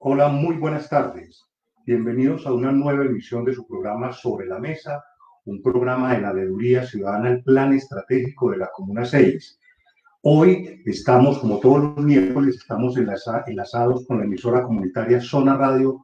Hola, muy buenas tardes. Bienvenidos a una nueva emisión de su programa Sobre la Mesa, un programa de la Veeduría Ciudadana, el Plan Estratégico de la Comuna 6. Hoy estamos, como todos los miércoles, estamos enlazados con la emisora comunitaria Zona Radio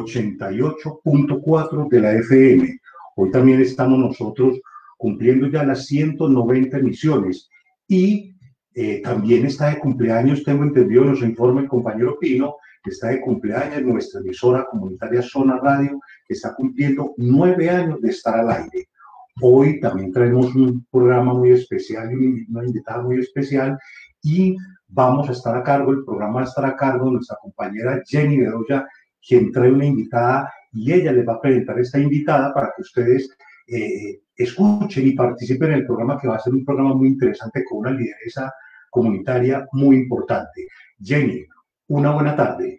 88.4 de la FM. Hoy también estamos nosotros cumpliendo ya las 190 emisiones y también está de cumpleaños, tengo entendido, nos informa el compañero Pino, que está de cumpleaños nuestra emisora comunitaria Zona Radio, que está cumpliendo 9 años de estar al aire. Hoy también traemos un programa muy especial y una invitada muy especial y vamos a estar a cargo, el programa va a estar a cargo de nuestra compañera Jenny Bedoya, quien trae una invitada y ella les va a presentar esta invitada para que ustedes escuchen y participen en el programa, que va a ser un programa muy interesante con una lideresa comunitaria muy importante. Jenny, una buena tarde.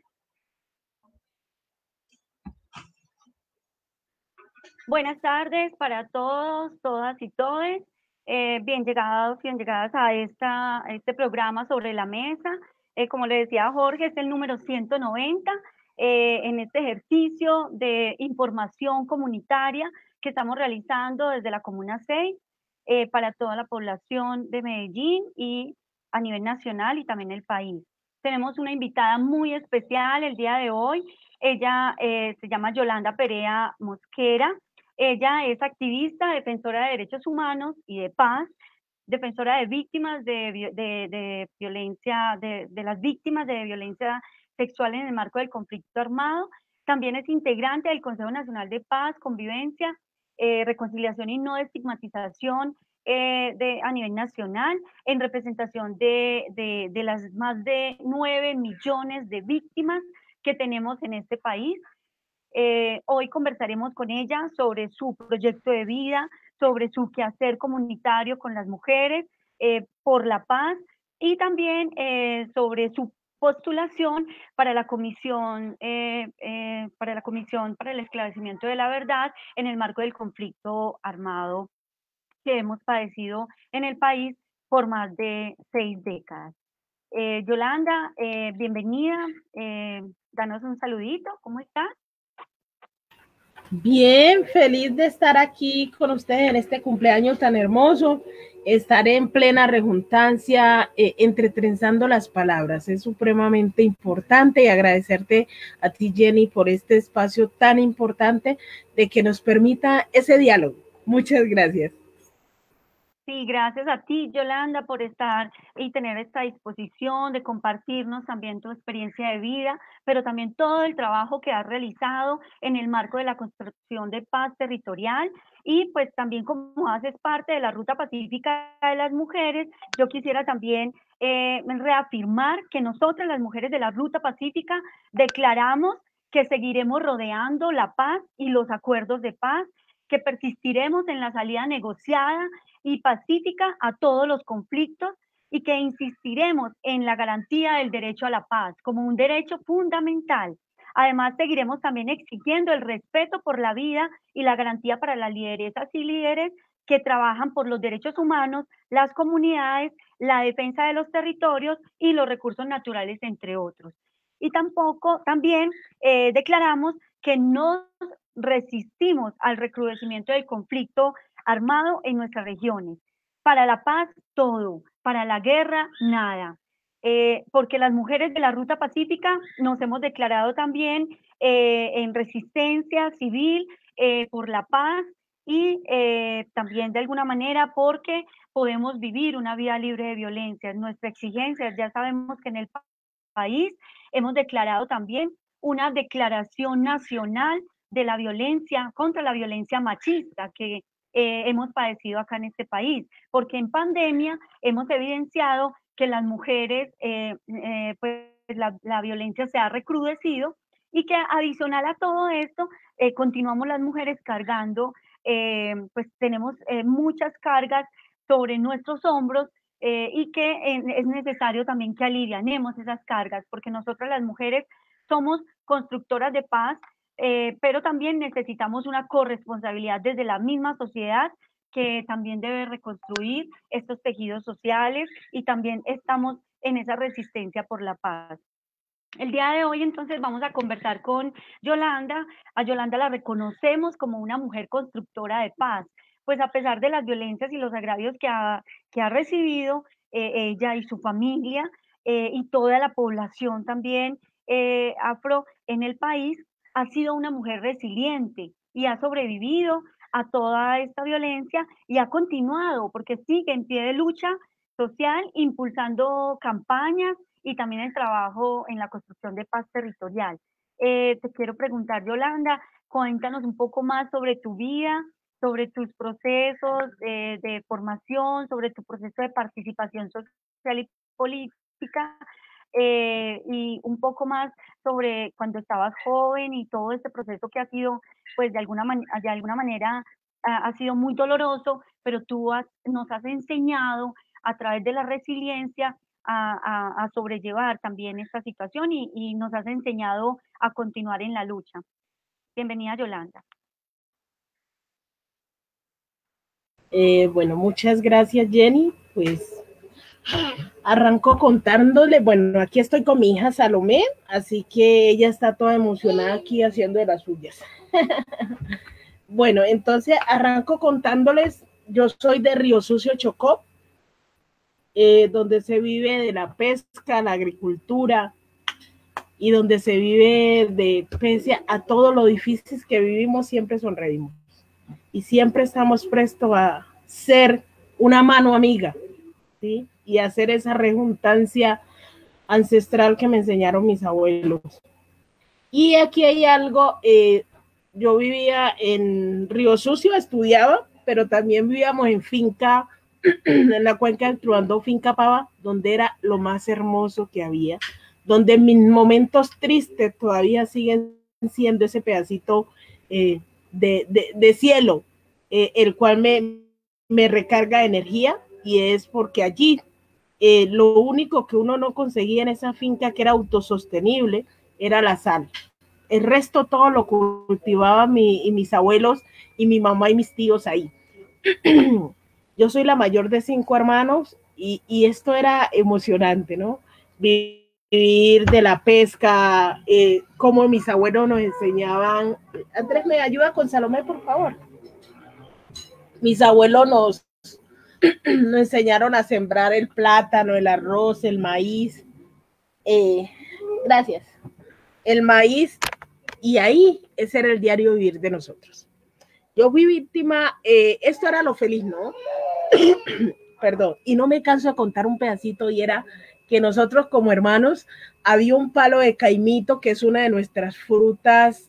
Buenas tardes para todos, todas y todes. Bien llegados, bien llegadas a este programa Sobre la Mesa. Como le decía Jorge, es el número 190 en este ejercicio de información comunitaria que estamos realizando desde la Comuna 6 para toda la población de Medellín y a nivel nacional y también el país. Tenemos una invitada muy especial el día de hoy. Ella se llama Yolanda Perea Mosquera. Ella es activista, defensora de derechos humanos y de paz, defensora de víctimas de violencia, de las víctimas de violencia sexual en el marco del conflicto armado. También es integrante del Consejo Nacional de Paz, Convivencia, Reconciliación y No Estigmatización a nivel nacional, en representación de las más de 9 millones de víctimas que tenemos en este país. Hoy conversaremos con ella sobre su proyecto de vida, sobre su quehacer comunitario con las mujeres por la paz y también sobre su postulación para la comisión para el esclarecimiento de la verdad en el marco del conflicto armado que hemos padecido en el país por más de 6 décadas. Yolanda, bienvenida. Danos un saludito. ¿Cómo estás? Bien, feliz de estar aquí con ustedes en este cumpleaños tan hermoso. Estaré en plena rejuntancia, entretrenzando las palabras. Es supremamente importante y agradecerte a ti, Jenny, por este espacio tan importante de que nos permita ese diálogo. Muchas gracias. Sí, gracias a ti, Yolanda, por estar y tener esta disposición de compartirnos también tu experiencia de vida, pero también todo el trabajo que has realizado en el marco de la construcción de paz territorial y pues también como haces parte de la Ruta Pacífica de las Mujeres, yo quisiera también reafirmar que nosotras las mujeres de la Ruta Pacífica declaramos que seguiremos rodeando la paz y los acuerdos de paz, que persistiremos en la salida negociada y pacífica a todos los conflictos y que insistiremos en la garantía del derecho a la paz como un derecho fundamental. Además, seguiremos también exigiendo el respeto por la vida y la garantía para las lideresas y líderes que trabajan por los derechos humanos, las comunidades, la defensa de los territorios y los recursos naturales, entre otros. Y también declaramos que no resistimos al recrudecimiento del conflicto armado en nuestras regiones. Para la paz, todo. Para la guerra, nada. Porque las mujeres de la Ruta Pacífica nos hemos declarado también en resistencia civil por la paz y también de alguna manera porque podemos vivir una vida libre de violencia. Nuestra exigencia, ya sabemos que en el país hemos declarado también una declaración nacional de la violencia contra la violencia machista que hemos padecido acá en este país, porque en pandemia hemos evidenciado que las mujeres, pues la violencia se ha recrudecido y que adicional a todo esto, continuamos las mujeres cargando, pues tenemos muchas cargas sobre nuestros hombros y que es necesario también que alivianemos esas cargas, porque nosotras las mujeres somos constructoras de paz, pero también necesitamos una corresponsabilidad desde la misma sociedad que también debe reconstruir estos tejidos sociales y también estamos en esa resistencia por la paz. El día de hoy entonces vamos a conversar con Yolanda. A Yolanda la reconocemos como una mujer constructora de paz, pues a pesar de las violencias y los agravios que ha recibido ella y su familia y toda la población también afro en el país, ha sido una mujer resiliente y ha sobrevivido a toda esta violencia y ha continuado porque sigue en pie de lucha social, impulsando campañas y también el trabajo en la construcción de paz territorial. Te quiero preguntar, Yolanda, cuéntanos un poco más sobre tu vida, sobre tus procesos de formación, sobre tu proceso de participación social y política, y un poco más sobre cuando estabas joven y todo este proceso que ha sido, pues de alguna manera, ha sido muy doloroso, pero nos has enseñado a través de la resiliencia a sobrellevar también esta situación y nos has enseñado a continuar en la lucha. Bienvenida, Yolanda. Bueno, muchas gracias, Jenny. Pues arranco contándole, bueno, aquí estoy con mi hija Salomé, así que ella está toda emocionada aquí haciendo de las suyas. Bueno, entonces arranco contándoles, yo soy de Río Sucio, Chocó, donde se vive de la pesca, la agricultura, y donde se vive de, pese a todo lo difícil que vivimos, siempre sonreímos. Y siempre estamos prestos a ser una mano amiga, ¿sí? Y hacer esa rejuntancia ancestral que me enseñaron mis abuelos. Y aquí hay algo, yo vivía en Río Sucio, estudiaba, pero también vivíamos en finca, en la cuenca del Truandó, finca Pava, donde era lo más hermoso que había, donde mis momentos tristes todavía siguen siendo ese pedacito de cielo, el cual me recarga de energía, y es porque allí lo único que uno no conseguía en esa finca que era autosostenible era la sal. El resto todo lo cultivaban mis abuelos y mi mamá y mis tíos ahí. Yo soy la mayor de 5 hermanos y esto era emocionante, ¿no? Vivir de la pesca, como mis abuelos nos enseñaban. Andrés, ¿me ayuda con Salomé, por favor? Mis abuelos nos enseñaron a sembrar el plátano, el arroz, el maíz. Gracias. El maíz, y ahí ese era el diario vivir de nosotros. Yo fui víctima, esto era lo feliz, ¿no? Perdón, y no me canso de contar un pedacito, y era que nosotros como hermanos había un palo de caimito, que es una de nuestras frutas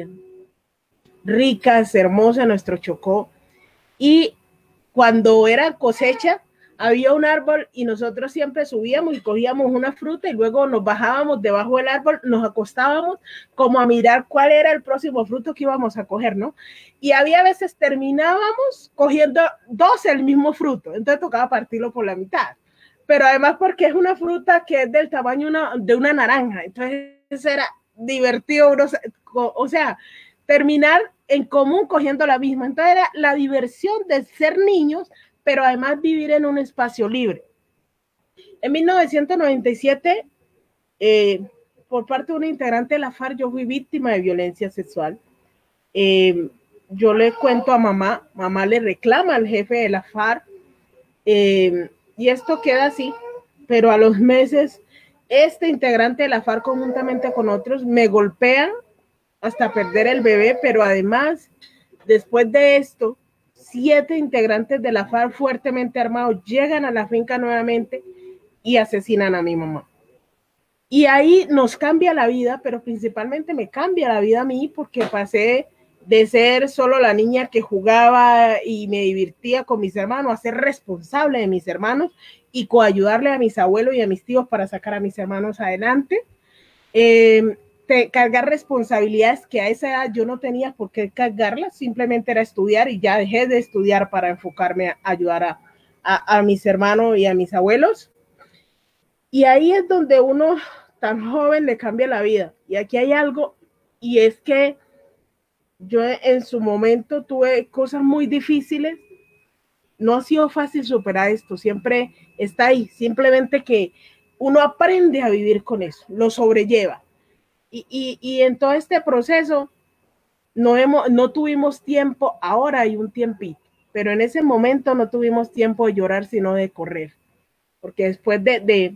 ricas, hermosas, nuestro Chocó, y cuando era cosecha había un árbol y nosotros siempre subíamos y cogíamos una fruta y luego nos bajábamos debajo del árbol, nos acostábamos como a mirar cuál era el próximo fruto que íbamos a coger, ¿no? Y había veces terminábamos cogiendo 2 el mismo fruto, entonces tocaba partirlo por la mitad, pero además porque es una fruta que es del tamaño de una naranja, entonces era divertido, o sea, terminar en común cogiendo la misma. Entonces era la diversión de ser niños, pero además vivir en un espacio libre. En 1997, por parte de una integrante de la FARC, yo fui víctima de violencia sexual. Yo le cuento a mamá, mamá le reclama al jefe de la FARC, y esto queda así, pero a los meses, este integrante de la FARC, conjuntamente con otros, me golpean hasta perder el bebé, pero además, después de esto, 7 integrantes de la FARC fuertemente armados llegan a la finca nuevamente y asesinan a mi mamá. Y ahí nos cambia la vida, pero principalmente me cambia la vida a mí, porque pasé de ser solo la niña que jugaba y me divertía con mis hermanos a ser responsable de mis hermanos y coayudarle a mis abuelos y a mis tíos para sacar a mis hermanos adelante. Cargar responsabilidades que a esa edad yo no tenía por qué cargarlas, simplemente era estudiar, y ya dejé de estudiar para enfocarme a ayudar a mis hermanos y a mis abuelos. Y ahí es donde uno tan joven le cambia la vida. Y aquí hay algo, y es que yo en su momento tuve cosas muy difíciles. No ha sido fácil superar esto, siempre está ahí, simplemente que uno aprende a vivir con eso, lo sobrelleva. Y en todo este proceso no tuvimos tiempo, ahora hay un tiempito, pero en ese momento no tuvimos tiempo de llorar, sino de correr, porque después de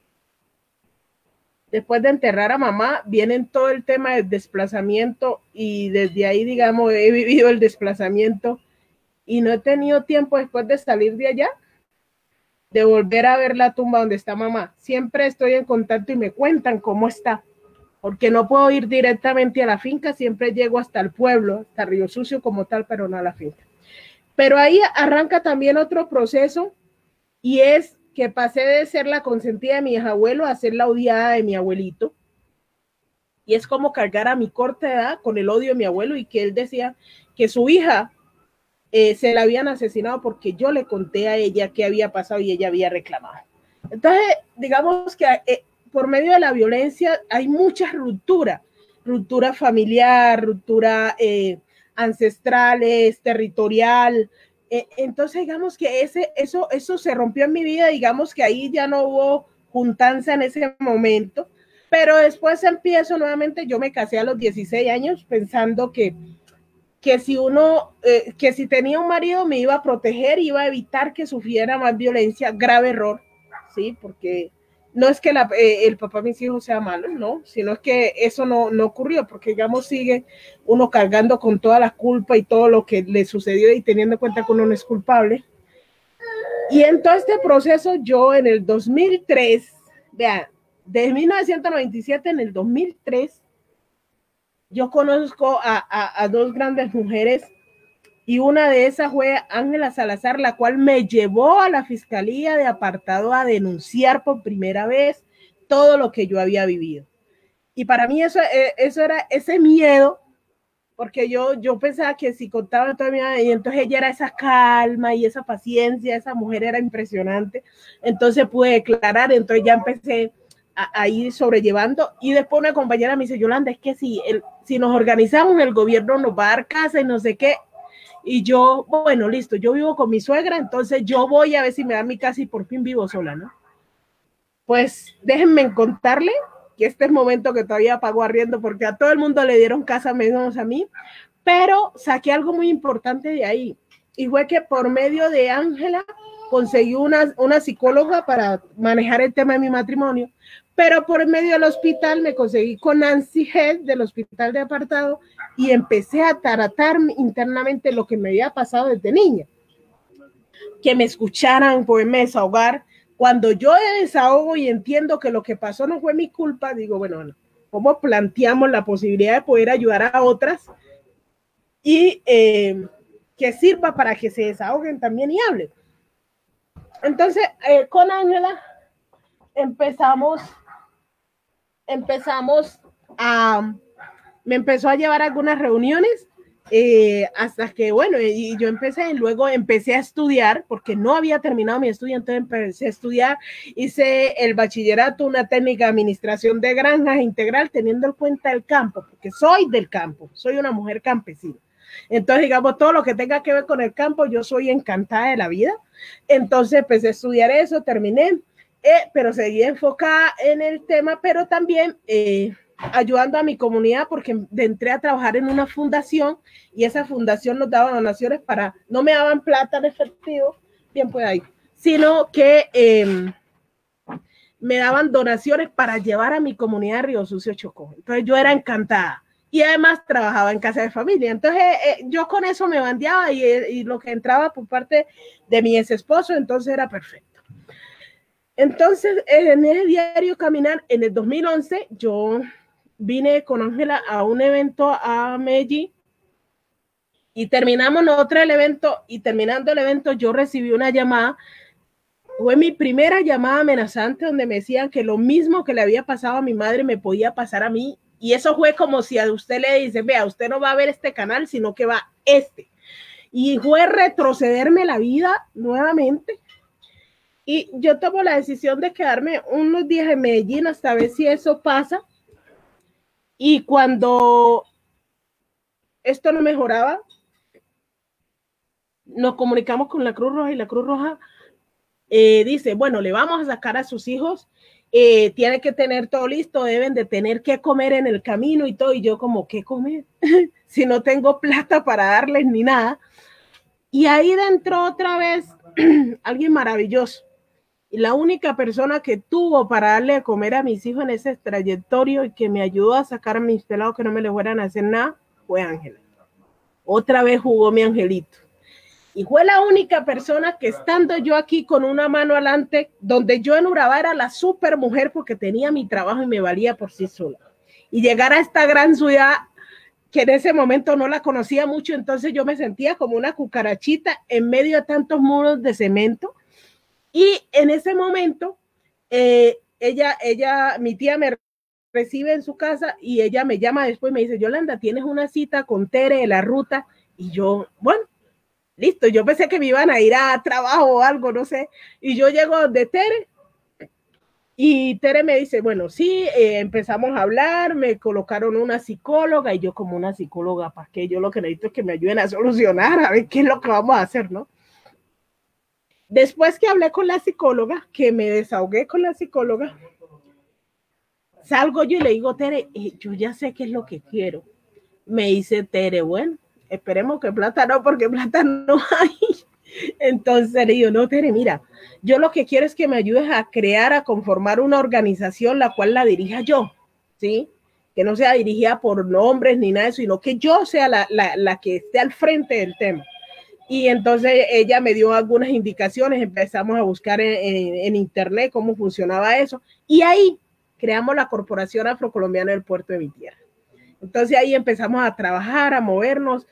enterrar a mamá, vienen todo el tema del desplazamiento y desde ahí, digamos, he vivido el desplazamiento y no he tenido tiempo después de salir de allá de volver a ver la tumba donde está mamá. Siempre estoy en contacto y me cuentan cómo está, porque no puedo ir directamente a la finca, siempre llego hasta el pueblo, hasta Río Sucio como tal, pero no a la finca. Pero ahí arranca también otro proceso y es que pasé de ser la consentida de mi abuelo a ser la odiada de mi abuelito. Y es como cargar a mi corta edad con el odio de mi abuelo y que él decía que su hija se la habían asesinado porque yo le conté a ella qué había pasado y ella había reclamado. Entonces, digamos que por medio de la violencia hay mucha ruptura familiar, ruptura ancestrales, territorial. Entonces, digamos que eso se rompió en mi vida, digamos que ahí ya no hubo juntanza en ese momento, pero después empiezo nuevamente, yo me casé a los 16 años pensando que si tenía un marido me iba a proteger, iba a evitar que sufriera más violencia, grave error, ¿sí? Porque no es que el papá de mis hijos sea malo, no, sino es que eso no ocurrió, porque digamos sigue uno cargando con toda la culpa y todo lo que le sucedió y teniendo en cuenta que uno no es culpable. Y en todo este proceso yo en el 2003, vean, de 1997 en el 2003, yo conozco a dos grandes mujeres y una de esas fue Ángela Salazar, la cual me llevó a la Fiscalía de Apartado a denunciar por primera vez todo lo que yo había vivido. Y para mí eso era ese miedo, porque yo pensaba que si contaba toda mi vida, y entonces ella era esa calma y esa paciencia, esa mujer era impresionante, entonces pude declarar, entonces ya empecé a ir sobrellevando, y después una compañera me dice, Yolanda, es que si nos organizamos, el gobierno nos va a dar casa y no sé qué. Y yo, bueno, listo, yo vivo con mi suegra, entonces yo voy a ver si me dan mi casa y por fin vivo sola, ¿no? Pues déjenme contarle que este es el momento que todavía pago arriendo porque a todo el mundo le dieron casa menos a mí, pero saqué algo muy importante de ahí y fue que por medio de Ángela conseguí una psicóloga para manejar el tema de mi matrimonio, pero por medio del hospital me conseguí con Nancy Head del hospital de Apartado y empecé a tratar internamente lo que me había pasado desde niña. Que me escucharan, poderme desahogar. Cuando yo desahogo y entiendo que lo que pasó no fue mi culpa, digo, bueno, ¿cómo planteamos la posibilidad de poder ayudar a otras y que sirva para que se desahoguen también y hablen? Entonces, con Ángela me empezó a llevar a algunas reuniones hasta que, bueno, y yo luego empecé a estudiar, porque no había terminado mi estudio, entonces empecé a estudiar, hice el bachillerato, una técnica de administración de granjas integral, teniendo en cuenta el campo, porque soy del campo, soy una mujer campesina. Entonces, digamos, todo lo que tenga que ver con el campo, yo soy encantada de la vida. Entonces empecé a estudiar eso, terminé, pero seguí enfocada en el tema, pero también ayudando a mi comunidad porque entré a trabajar en una fundación y esa fundación nos daba donaciones no me daban plata en efectivo, bien pues ahí, sino que me daban donaciones para llevar a mi comunidad a Río Sucio, Chocó. Entonces yo era encantada y además trabajaba en casa de familia. Entonces yo con eso me bandeaba y lo que entraba por parte de mi ex esposo, entonces era perfecto. Entonces en el diario Caminar, en el 2011, yo vine con Ángela a un evento a Medellín y terminamos nosotros el evento y terminando el evento yo recibí una llamada, fue mi primera llamada amenazante donde me decían que lo mismo que le había pasado a mi madre me podía pasar a mí y eso fue como si a usted le dicen, vea, usted no va a ver este canal sino que va y fue retrocederme la vida nuevamente. Y yo tomo la decisión de quedarme unos días en Medellín hasta ver si eso pasa. Y cuando esto no mejoraba, nos comunicamos con la Cruz Roja y la Cruz Roja dice, bueno, le vamos a sacar a sus hijos tiene que tener todo listo, deben de tener que comer en el camino y todo, y yo como, ¿qué comer? Si no tengo plata para darles ni nada. Y ahí dentro otra vez alguien maravilloso. Y la única persona que tuvo para darle a comer a mis hijos en ese trayectorio y que me ayudó a sacar a mis pelados que no me les fueran a hacer nada, fue Ángela. Otra vez jugó mi angelito. Y fue la única persona que estando yo aquí con una mano adelante, donde yo en Urabá era la super mujer porque tenía mi trabajo y me valía por sí sola. Y llegar a esta gran ciudad que en ese momento no la conocía mucho, entonces yo me sentía como una cucarachita en medio de tantos muros de cemento. Y en ese momento, mi tía me recibe en su casa y ella me llama después y me dice, Yolanda, ¿tienes una cita con Tere de la ruta? Y yo, bueno, listo, yo pensé que me iban a ir a trabajo o algo, no sé. Y yo llego de Tere y Tere me dice, bueno, sí, empezamos a hablar, me colocaron una psicóloga y yo como una psicóloga, ¿para qué? Yo lo que necesito es que me ayuden a solucionar, a ver qué es lo que vamos a hacer, ¿no? Después que hablé con la psicóloga, que me desahogué con la psicóloga, salgo yo y le digo, Tere, yo ya sé qué es lo que quiero. Me dice Tere, bueno, esperemos que plata no, porque plata no hay. Entonces le digo, no, Tere, mira, yo lo que quiero es que me ayudes a crear, a conformar una organización la cual la dirija yo, ¿sí? Que no sea dirigida por nombres ni nada de eso, sino que yo sea la que esté al frente del tema. Y entonces ella me dio algunas indicaciones, empezamos a buscar en internet cómo funcionaba eso, y ahí creamos la Corporación Afrocolombiana del Puerto de mi Tierra. Entonces ahí empezamos a trabajar, a movernos,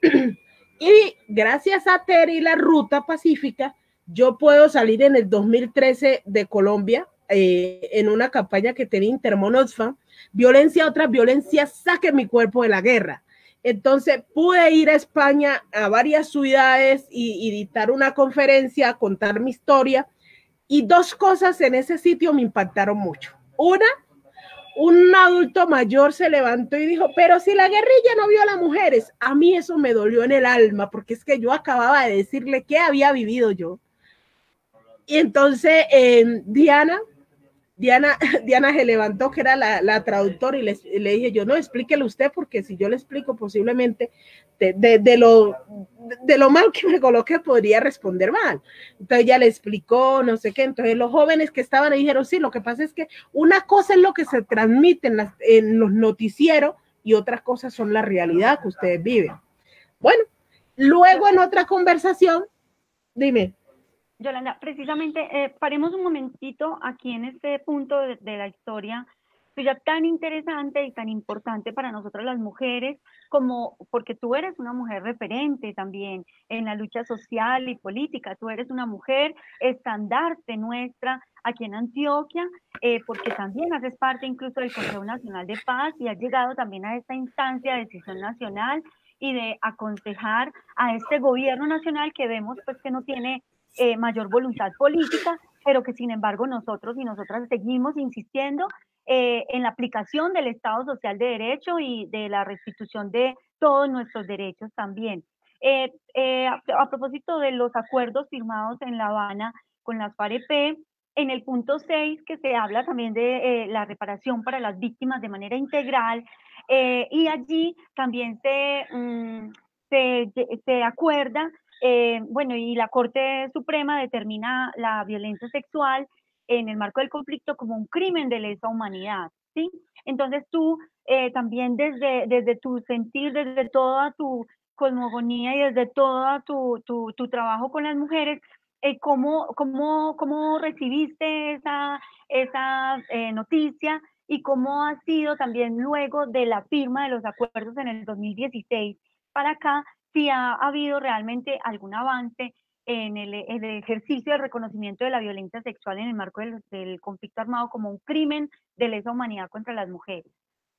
y gracias a Tere y la Ruta Pacífica, yo puedo salir en el 2013 de Colombia, en una campaña que tenía Intermonoxfam, violencia, otra violencia, saque mi cuerpo de la guerra. Entonces pude ir a España, a varias ciudades y dictar una conferencia, contar mi historia, y dos cosas en ese sitio me impactaron mucho. Una, un adulto mayor se levantó y dijo, pero si la guerrilla no vio a las mujeres, a mí eso me dolió en el alma, porque es que yo acababa de decirle qué había vivido yo. Y entonces Diana se levantó, que era la traductora, y le dije yo, no, explíquele usted, porque si yo le explico posiblemente de lo mal que me coloqué, podría responder mal. Entonces ella le explicó, no sé qué. Entonces los jóvenes que estaban ahí dijeron, sí, lo que pasa es que una cosa es lo que se transmite en los noticieros y otras cosas son la realidad que ustedes viven. Bueno, luego en otra conversación, dime. Yolanda, precisamente, paremos un momentito aquí en este punto de la historia tuya tan interesante y tan importante para nosotras las mujeres, como porque tú eres una mujer referente también en la lucha social y política, tú eres una mujer estandarte nuestra aquí en Antioquia, porque también haces parte incluso del Consejo Nacional de Paz y has llegado también a esta instancia de decisión nacional y de aconsejar a este gobierno nacional que vemos pues que no tiene mayor voluntad política, pero que sin embargo nosotros y nosotras seguimos insistiendo en la aplicación del Estado Social de Derecho y de la restitución de todos nuestros derechos también. A propósito de los acuerdos firmados en La Habana con las FAREP, en el punto 6, que se habla también de la reparación para las víctimas de manera integral, y allí también se acuerda, bueno, y la Corte Suprema determina la violencia sexual en el marco del conflicto como un crimen de lesa humanidad, ¿sí? Entonces tú también desde tu sentir, desde toda tu cosmogonía y desde todo tu trabajo con las mujeres, ¿cómo recibiste esa noticia y cómo ha sido también luego de la firma de los acuerdos en el 2016 para acá, si ha habido realmente algún avance en el ejercicio del reconocimiento de la violencia sexual en el marco del conflicto armado como un crimen de lesa humanidad contra las mujeres?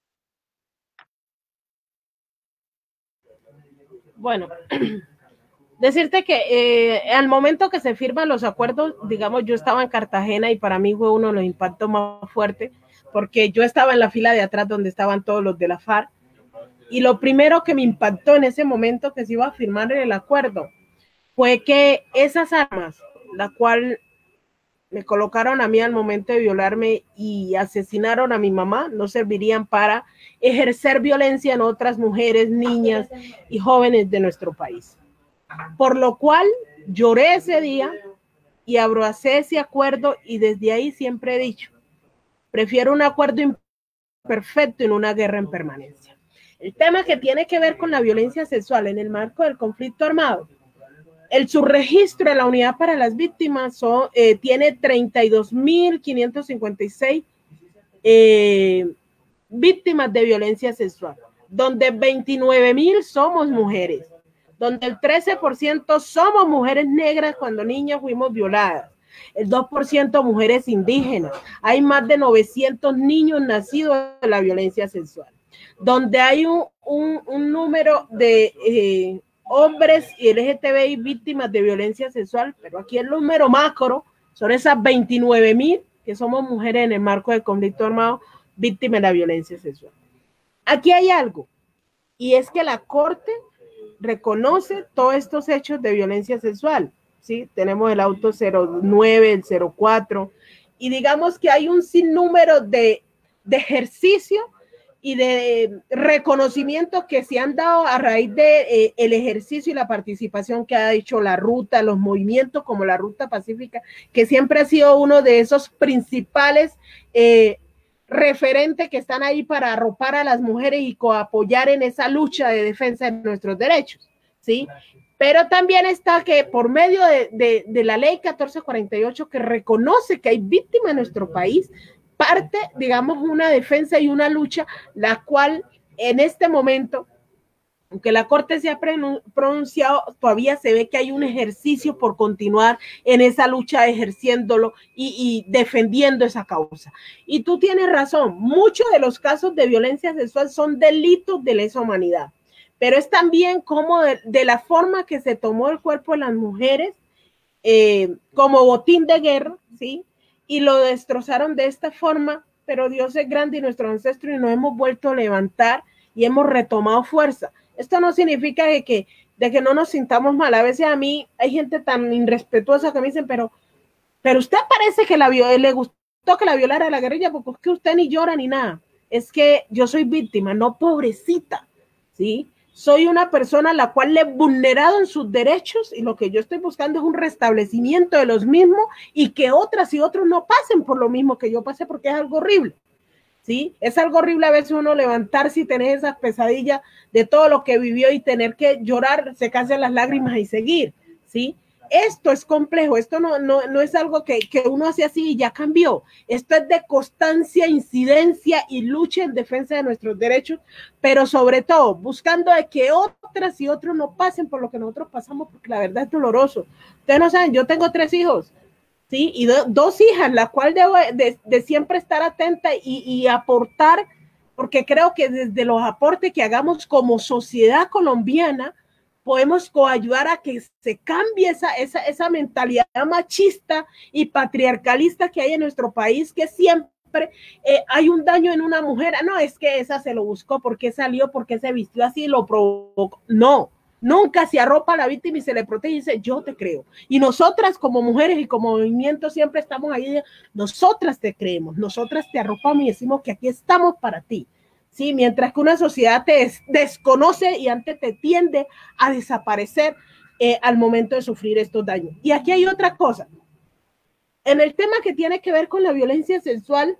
Bueno, decirte que al momento que se firman los acuerdos, digamos, yo estaba en Cartagena y para mí fue uno de los impactos más fuertes, porque yo estaba en la fila de atrás donde estaban todos los de la FARC, y lo primero que me impactó en ese momento que se iba a firmar el acuerdo fue que esas armas, la cual me colocaron a mí al momento de violarme y asesinaron a mi mamá, no servirían para ejercer violencia en otras mujeres, niñas y jóvenes de nuestro país. Por lo cual lloré ese día y abracé ese acuerdo, y desde ahí siempre he dicho, prefiero un acuerdo imperfecto en una guerra en permanencia. El tema que tiene que ver con la violencia sexual en el marco del conflicto armado, el subregistro de la unidad para las víctimas tiene 32.556 víctimas de violencia sexual, donde 29.000 somos mujeres, donde el 13% somos mujeres negras cuando niñas fuimos violadas, el 2% mujeres indígenas, hay más de 900 niños nacidos de la violencia sexual, donde hay un número de hombres y LGTBI víctimas de violencia sexual, pero aquí el número macro son esas 29.000 que somos mujeres en el marco del conflicto armado víctimas de la violencia sexual. Aquí hay algo, y es que la Corte reconoce todos estos hechos de violencia sexual, ¿sí? Tenemos el auto 09, el 04, y digamos que hay un sinnúmero de ejercicio y de reconocimiento que se han dado a raíz de el ejercicio y la participación que ha hecho la ruta, los movimientos como la Ruta Pacífica, que siempre ha sido uno de esos principales referentes que están ahí para arropar a las mujeres y coapoyar en esa lucha de defensa de nuestros derechos, ¿sí? Pero también está que por medio de la ley 1448 que reconoce que hay víctimas en nuestro país, parte, digamos, una defensa y una lucha, la cual en este momento, aunque la Corte se ha pronunciado, todavía se ve que hay un ejercicio por continuar en esa lucha, ejerciéndolo y defendiendo esa causa. Y tú tienes razón, muchos de los casos de violencia sexual son delitos de lesa humanidad, pero es también como de la forma que se tomó el cuerpo de las mujeres como botín de guerra, ¿sí? Y lo destrozaron de esta forma, pero Dios es grande y nuestro ancestro, y nos hemos vuelto a levantar y hemos retomado fuerza. Esto no significa de que no nos sintamos mal. A veces a mí hay gente tan irrespetuosa que me dicen, pero usted parece que le gustó que la violara la guerrilla, porque es que usted ni llora ni nada. Es que yo soy víctima, no pobrecita, ¿sí? Soy una persona a la cual le he vulnerado en sus derechos, y lo que yo estoy buscando es un restablecimiento de los mismos y que otras y otros no pasen por lo mismo que yo pasé, porque es algo horrible, ¿sí? Es algo horrible a veces uno levantarse y tener esas pesadillas de todo lo que vivió y tener que llorar, secarse las lágrimas y seguir, ¿sí? Esto es complejo, esto no es algo que uno hace así y ya cambió. Esto es de constancia, incidencia y lucha en defensa de nuestros derechos, pero sobre todo buscando de que otras y otros no pasen por lo que nosotros pasamos, porque la verdad es doloroso. Ustedes no saben, yo tengo 3 hijos, ¿sí? Y 2 hijas, la cual debo de siempre estar atenta y aportar, porque creo que desde los aportes que hagamos como sociedad colombiana, podemos coayudar a que se cambie esa mentalidad machista y patriarcalista que hay en nuestro país, que siempre hay un daño en una mujer. No, es que esa se lo buscó, porque salió, porque se vistió así, lo provocó. No, nunca se arropa a la víctima y se le protege y dice, yo te creo. Y nosotras como mujeres y como movimiento siempre estamos ahí, nosotras te creemos, nosotras te arropamos y decimos que aquí estamos para ti. Sí, mientras que una sociedad te desconoce y antes te tiende a desaparecer al momento de sufrir estos daños. Y aquí hay otra cosa. En el tema que tiene que ver con la violencia sexual,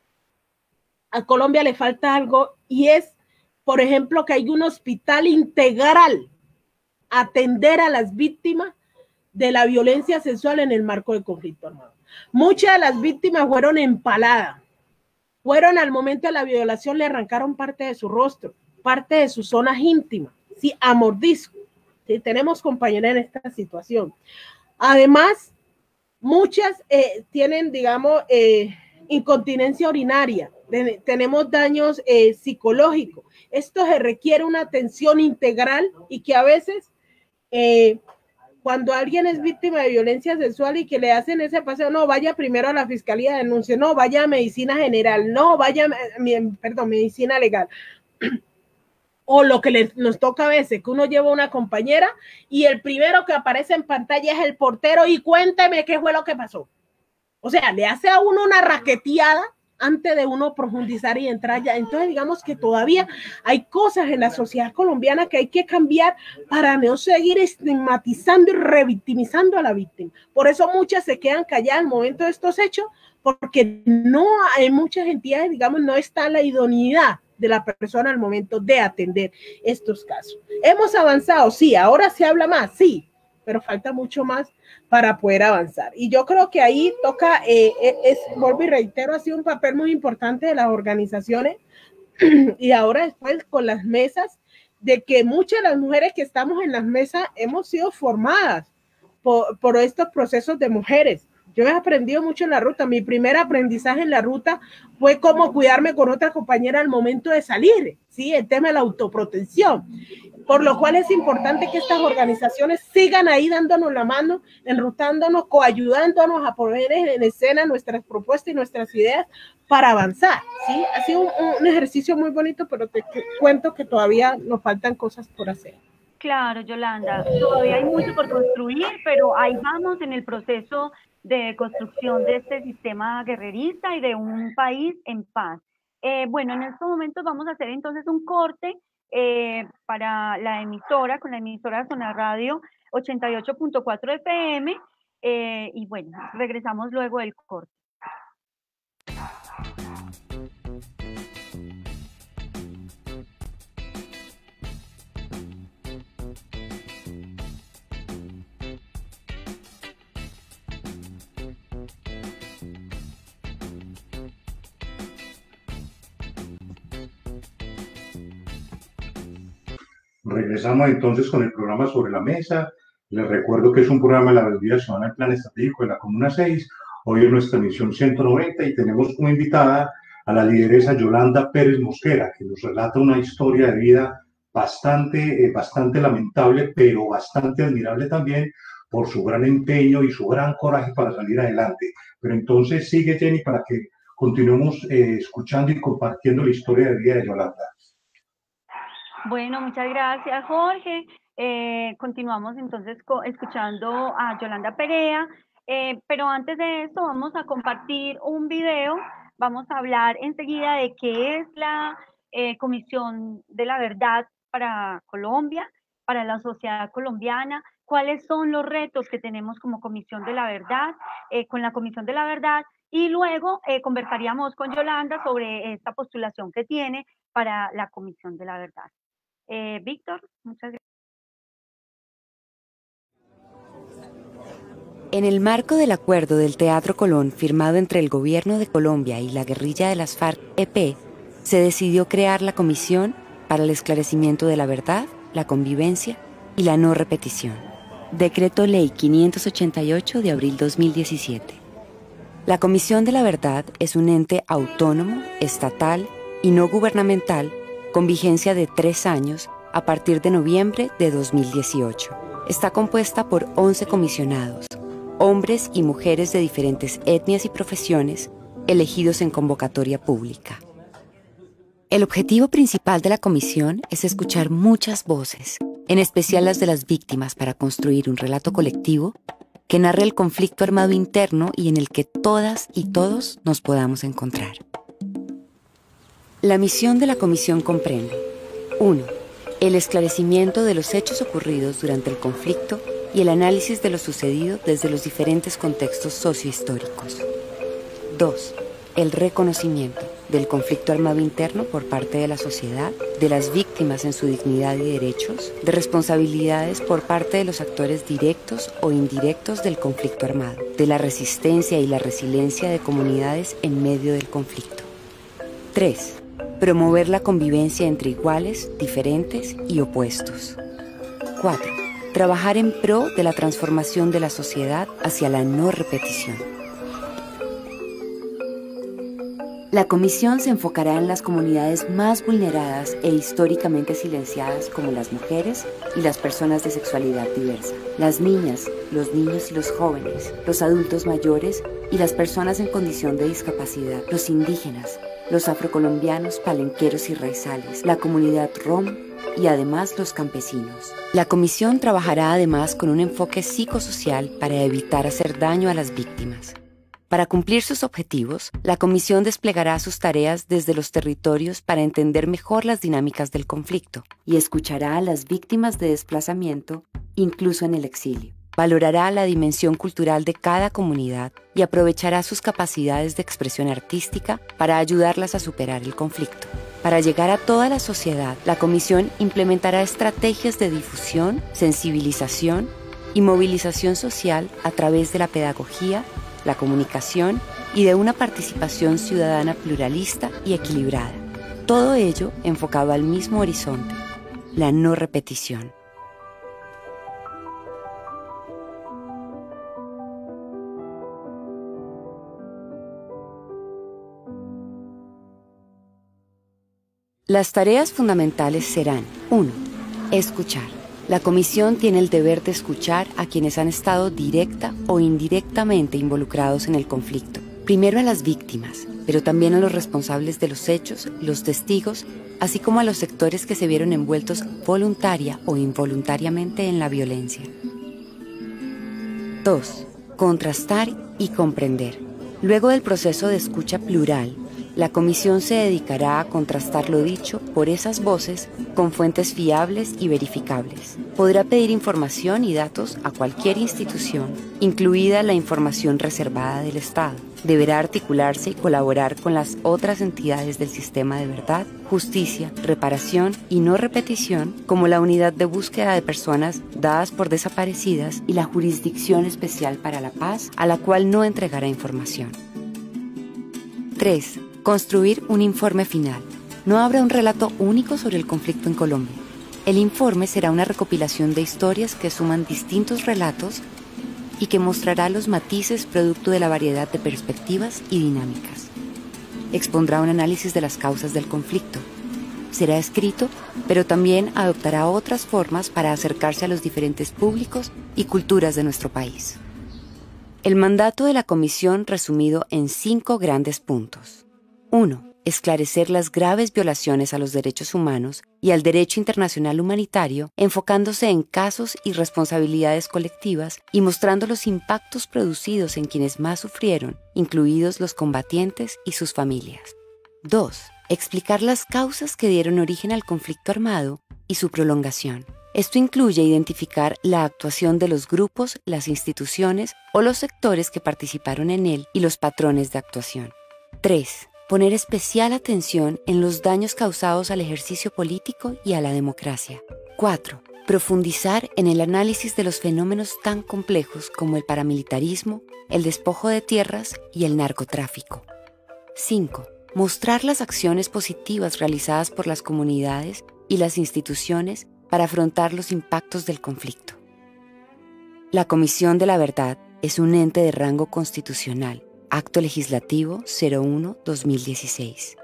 a Colombia le falta algo, y es, por ejemplo, que hay un hospital integral a atender a las víctimas de la violencia sexual en el marco del conflicto armado. Muchas de las víctimas fueron empaladas. Fueron al momento de la violación, le arrancaron parte de su rostro, parte de sus zonas íntimas, ¿sí? A mordisco. ¿Sí? Tenemos compañeras en esta situación. Además, muchas tienen, digamos, incontinencia urinaria. Tenemos daños psicológicos. Esto se requiere una atención integral, y que a veces cuando alguien es víctima de violencia sexual y que le hacen ese paseo, no, vaya primero a la fiscalía, denuncie, no, vaya a medicina general, no, vaya, medicina legal. O lo que nos toca a veces, que uno lleva una compañera y el primero que aparece en pantalla es el portero y cuénteme qué fue lo que pasó. O sea, le hace a uno una raqueteada antes de uno profundizar y entrar ya. Entonces, digamos que todavía hay cosas en la sociedad colombiana que hay que cambiar para no seguir estigmatizando y revictimizando a la víctima. Por eso muchas se quedan calladas al momento de estos hechos, porque no hay muchas entidades, digamos, no está la idoneidad de la persona al momento de atender estos casos. Hemos avanzado, sí, ahora se habla más, sí, pero falta mucho más para poder avanzar. Y yo creo que ahí toca, vuelvo y reitero, ha sido un papel muy importante de las organizaciones y ahora después con las mesas, de que muchas de las mujeres que estamos en las mesas hemos sido formadas por estos procesos de mujeres. Yo he aprendido mucho en la ruta. Mi primer aprendizaje en la ruta fue cómo cuidarme con otra compañera al momento de salir, ¿sí? El tema de la autoprotección. Por lo cual es importante que estas organizaciones sigan ahí dándonos la mano, enrutándonos, coayudándonos a poner en escena nuestras propuestas y nuestras ideas para avanzar, ¿sí? Ha sido un ejercicio muy bonito, pero te cuento que todavía nos faltan cosas por hacer. Claro, Yolanda, todavía hay mucho por construir, pero ahí vamos en el proceso de construcción de este sistema guerrerista y de un país en paz. Bueno, en estos momentos vamos a hacer entonces un corte para la emisora, con la emisora Sonar Radio 88.4 FM, y bueno, regresamos luego del corte. Regresamos entonces con el programa Sobre la Mesa. Les recuerdo que es un programa de la Veeduría Ciudadana del Plan Estratégico de la Comuna 6. Hoy es nuestra emisión 190 y tenemos como invitada a la lideresa Yolanda Pérez Mosquera, que nos relata una historia de vida bastante lamentable, pero bastante admirable también por su gran empeño y su gran coraje para salir adelante. Pero entonces sigue, Jenny, para que continuemos escuchando y compartiendo la historia de vida de Yolanda. Bueno, muchas gracias, Jorge. Continuamos entonces escuchando a Yolanda Perea, pero antes de esto vamos a compartir un video. Vamos a hablar enseguida de qué es la Comisión de la Verdad para Colombia, para la sociedad colombiana, cuáles son los retos que tenemos como Comisión de la Verdad, con la Comisión de la Verdad, y luego conversaríamos con Yolanda sobre esta postulación que tiene para la Comisión de la Verdad. Víctor, muchas gracias. En el marco del acuerdo del Teatro Colón firmado entre el Gobierno de Colombia y la guerrilla de las FARC-EP, se decidió crear la Comisión para el Esclarecimiento de la Verdad, la Convivencia y la No Repetición. Decreto Ley 588 de abril 2017. La Comisión de la Verdad es un ente autónomo, estatal y no gubernamental con vigencia de 3 años a partir de noviembre de 2018. Está compuesta por 11 comisionados, hombres y mujeres de diferentes etnias y profesiones, elegidos en convocatoria pública. El objetivo principal de la comisión es escuchar muchas voces, en especial las de las víctimas, para construir un relato colectivo que narre el conflicto armado interno y en el que todas y todos nos podamos encontrar. La misión de la comisión comprende: 1. El esclarecimiento de los hechos ocurridos durante el conflicto y el análisis de lo sucedido desde los diferentes contextos sociohistóricos. 2. El reconocimiento del conflicto armado interno por parte de la sociedad, de las víctimas en su dignidad y derechos, de responsabilidades por parte de los actores directos o indirectos del conflicto armado, de la resistencia y la resiliencia de comunidades en medio del conflicto. 3. Promover la convivencia entre iguales, diferentes y opuestos. 4. Trabajar en pro de la transformación de la sociedad hacia la no repetición. La comisión se enfocará en las comunidades más vulneradas e históricamente silenciadas, como las mujeres y las personas de sexualidad diversa, las niñas, los niños y los jóvenes, los adultos mayores y las personas en condición de discapacidad, los indígenas, los afrocolombianos, palenqueros y raizales, la comunidad rom y además los campesinos. La comisión trabajará además con un enfoque psicosocial para evitar hacer daño a las víctimas. Para cumplir sus objetivos, la comisión desplegará sus tareas desde los territorios para entender mejor las dinámicas del conflicto y escuchará a las víctimas de desplazamiento, incluso en el exilio. Valorará la dimensión cultural de cada comunidad y aprovechará sus capacidades de expresión artística para ayudarlas a superar el conflicto. Para llegar a toda la sociedad, la comisión implementará estrategias de difusión, sensibilización y movilización social a través de la pedagogía, la comunicación y de una participación ciudadana pluralista y equilibrada. Todo ello enfocado al mismo horizonte, la no repetición. Las tareas fundamentales serán: 1. Escuchar. La comisión tiene el deber de escuchar a quienes han estado directa o indirectamente involucrados en el conflicto. Primero a las víctimas, pero también a los responsables de los hechos, los testigos, así como a los sectores que se vieron envueltos voluntaria o involuntariamente en la violencia. 2. Contrastar y comprender. Luego del proceso de escucha plural, la comisión se dedicará a contrastar lo dicho por esas voces con fuentes fiables y verificables. Podrá pedir información y datos a cualquier institución, incluida la información reservada del Estado. Deberá articularse y colaborar con las otras entidades del sistema de verdad, justicia, reparación y no repetición, como la Unidad de Búsqueda de Personas dadas por desaparecidas y la Jurisdicción Especial para la Paz, a la cual no entregará información. 3. Construir un informe final. No habrá un relato único sobre el conflicto en Colombia. El informe será una recopilación de historias que suman distintos relatos y que mostrará los matices producto de la variedad de perspectivas y dinámicas. Expondrá un análisis de las causas del conflicto. Será escrito, pero también adoptará otras formas para acercarse a los diferentes públicos y culturas de nuestro país. El mandato de la comisión resumido en 5 grandes puntos. 1. Esclarecer las graves violaciones a los derechos humanos y al derecho internacional humanitario, enfocándose en casos y responsabilidades colectivas y mostrando los impactos producidos en quienes más sufrieron, incluidos los combatientes y sus familias. 2. Explicar las causas que dieron origen al conflicto armado y su prolongación. Esto incluye identificar la actuación de los grupos, las instituciones o los sectores que participaron en él y los patrones de actuación. 3. Poner especial atención en los daños causados al ejercicio político y a la democracia. 4. Profundizar en el análisis de los fenómenos tan complejos como el paramilitarismo, el despojo de tierras y el narcotráfico. 5. Mostrar las acciones positivas realizadas por las comunidades y las instituciones para afrontar los impactos del conflicto. La Comisión de la Verdad es un ente de rango constitucional. Acto Legislativo 01-2016.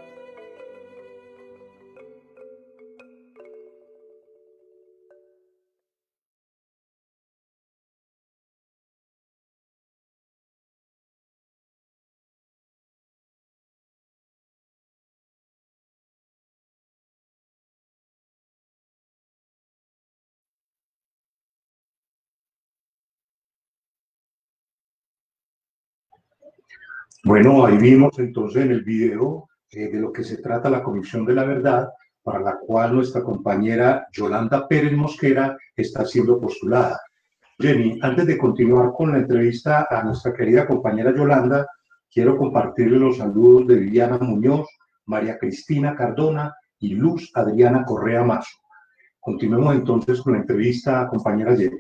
Bueno, ahí vimos entonces en el video de lo que se trata la Comisión de la Verdad, para la cual nuestra compañera Yolanda Pérez Mosquera está siendo postulada. Jenny, antes de continuar con la entrevista a nuestra querida compañera Yolanda, quiero compartirle los saludos de Viviana Muñoz, María Cristina Cardona y Luz Adriana Correa Mazo. Continuemos entonces con la entrevista, compañera Jenny.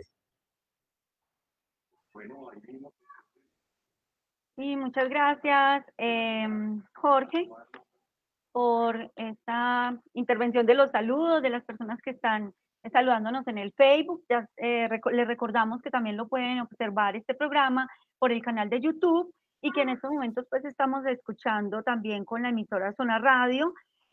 Sí, muchas gracias, Jorge, por esta intervención de los saludos de las personas que están saludándonos en el Facebook. Ya, les recordamos que también lo pueden observar este programa por el canal de YouTube y que en estos momentos pues estamos escuchando también con la emisora Zona Radio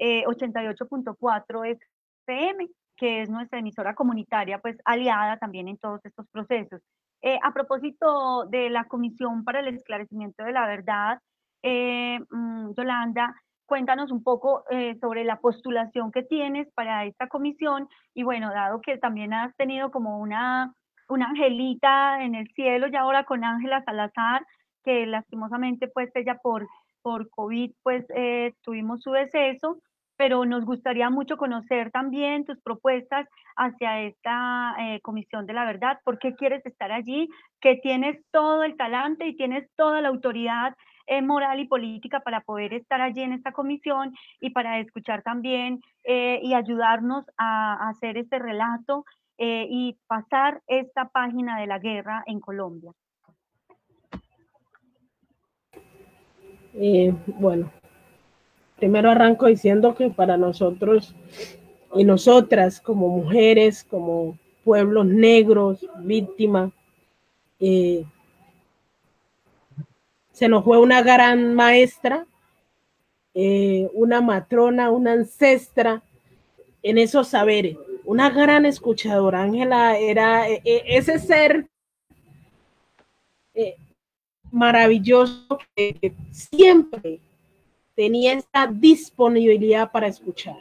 88.4 FM, que es nuestra emisora comunitaria pues aliada también en todos estos procesos. A propósito de la Comisión para el Esclarecimiento de la Verdad, Yolanda, cuéntanos un poco sobre la postulación que tienes para esta comisión y bueno, dado que también has tenido como una angelita en el cielo y ahora con Ángela Salazar, que lastimosamente pues ella por COVID pues tuvimos su deceso, pero nos gustaría mucho conocer también tus propuestas hacia esta Comisión de la Verdad. ¿Por qué quieres estar allí? Que tienes todo el talante y tienes toda la autoridad moral y política para poder estar allí en esta comisión y para escuchar también y ayudarnos a hacer este relato y pasar esta página de la guerra en Colombia. Bueno, primero arranco diciendo que para nosotros y nosotras como mujeres, como pueblos negros, víctimas, se nos fue una gran maestra, una matrona, una ancestra en esos saberes, una gran escuchadora. Ángela era ese ser maravilloso que siempre tenía esta disponibilidad para escuchar.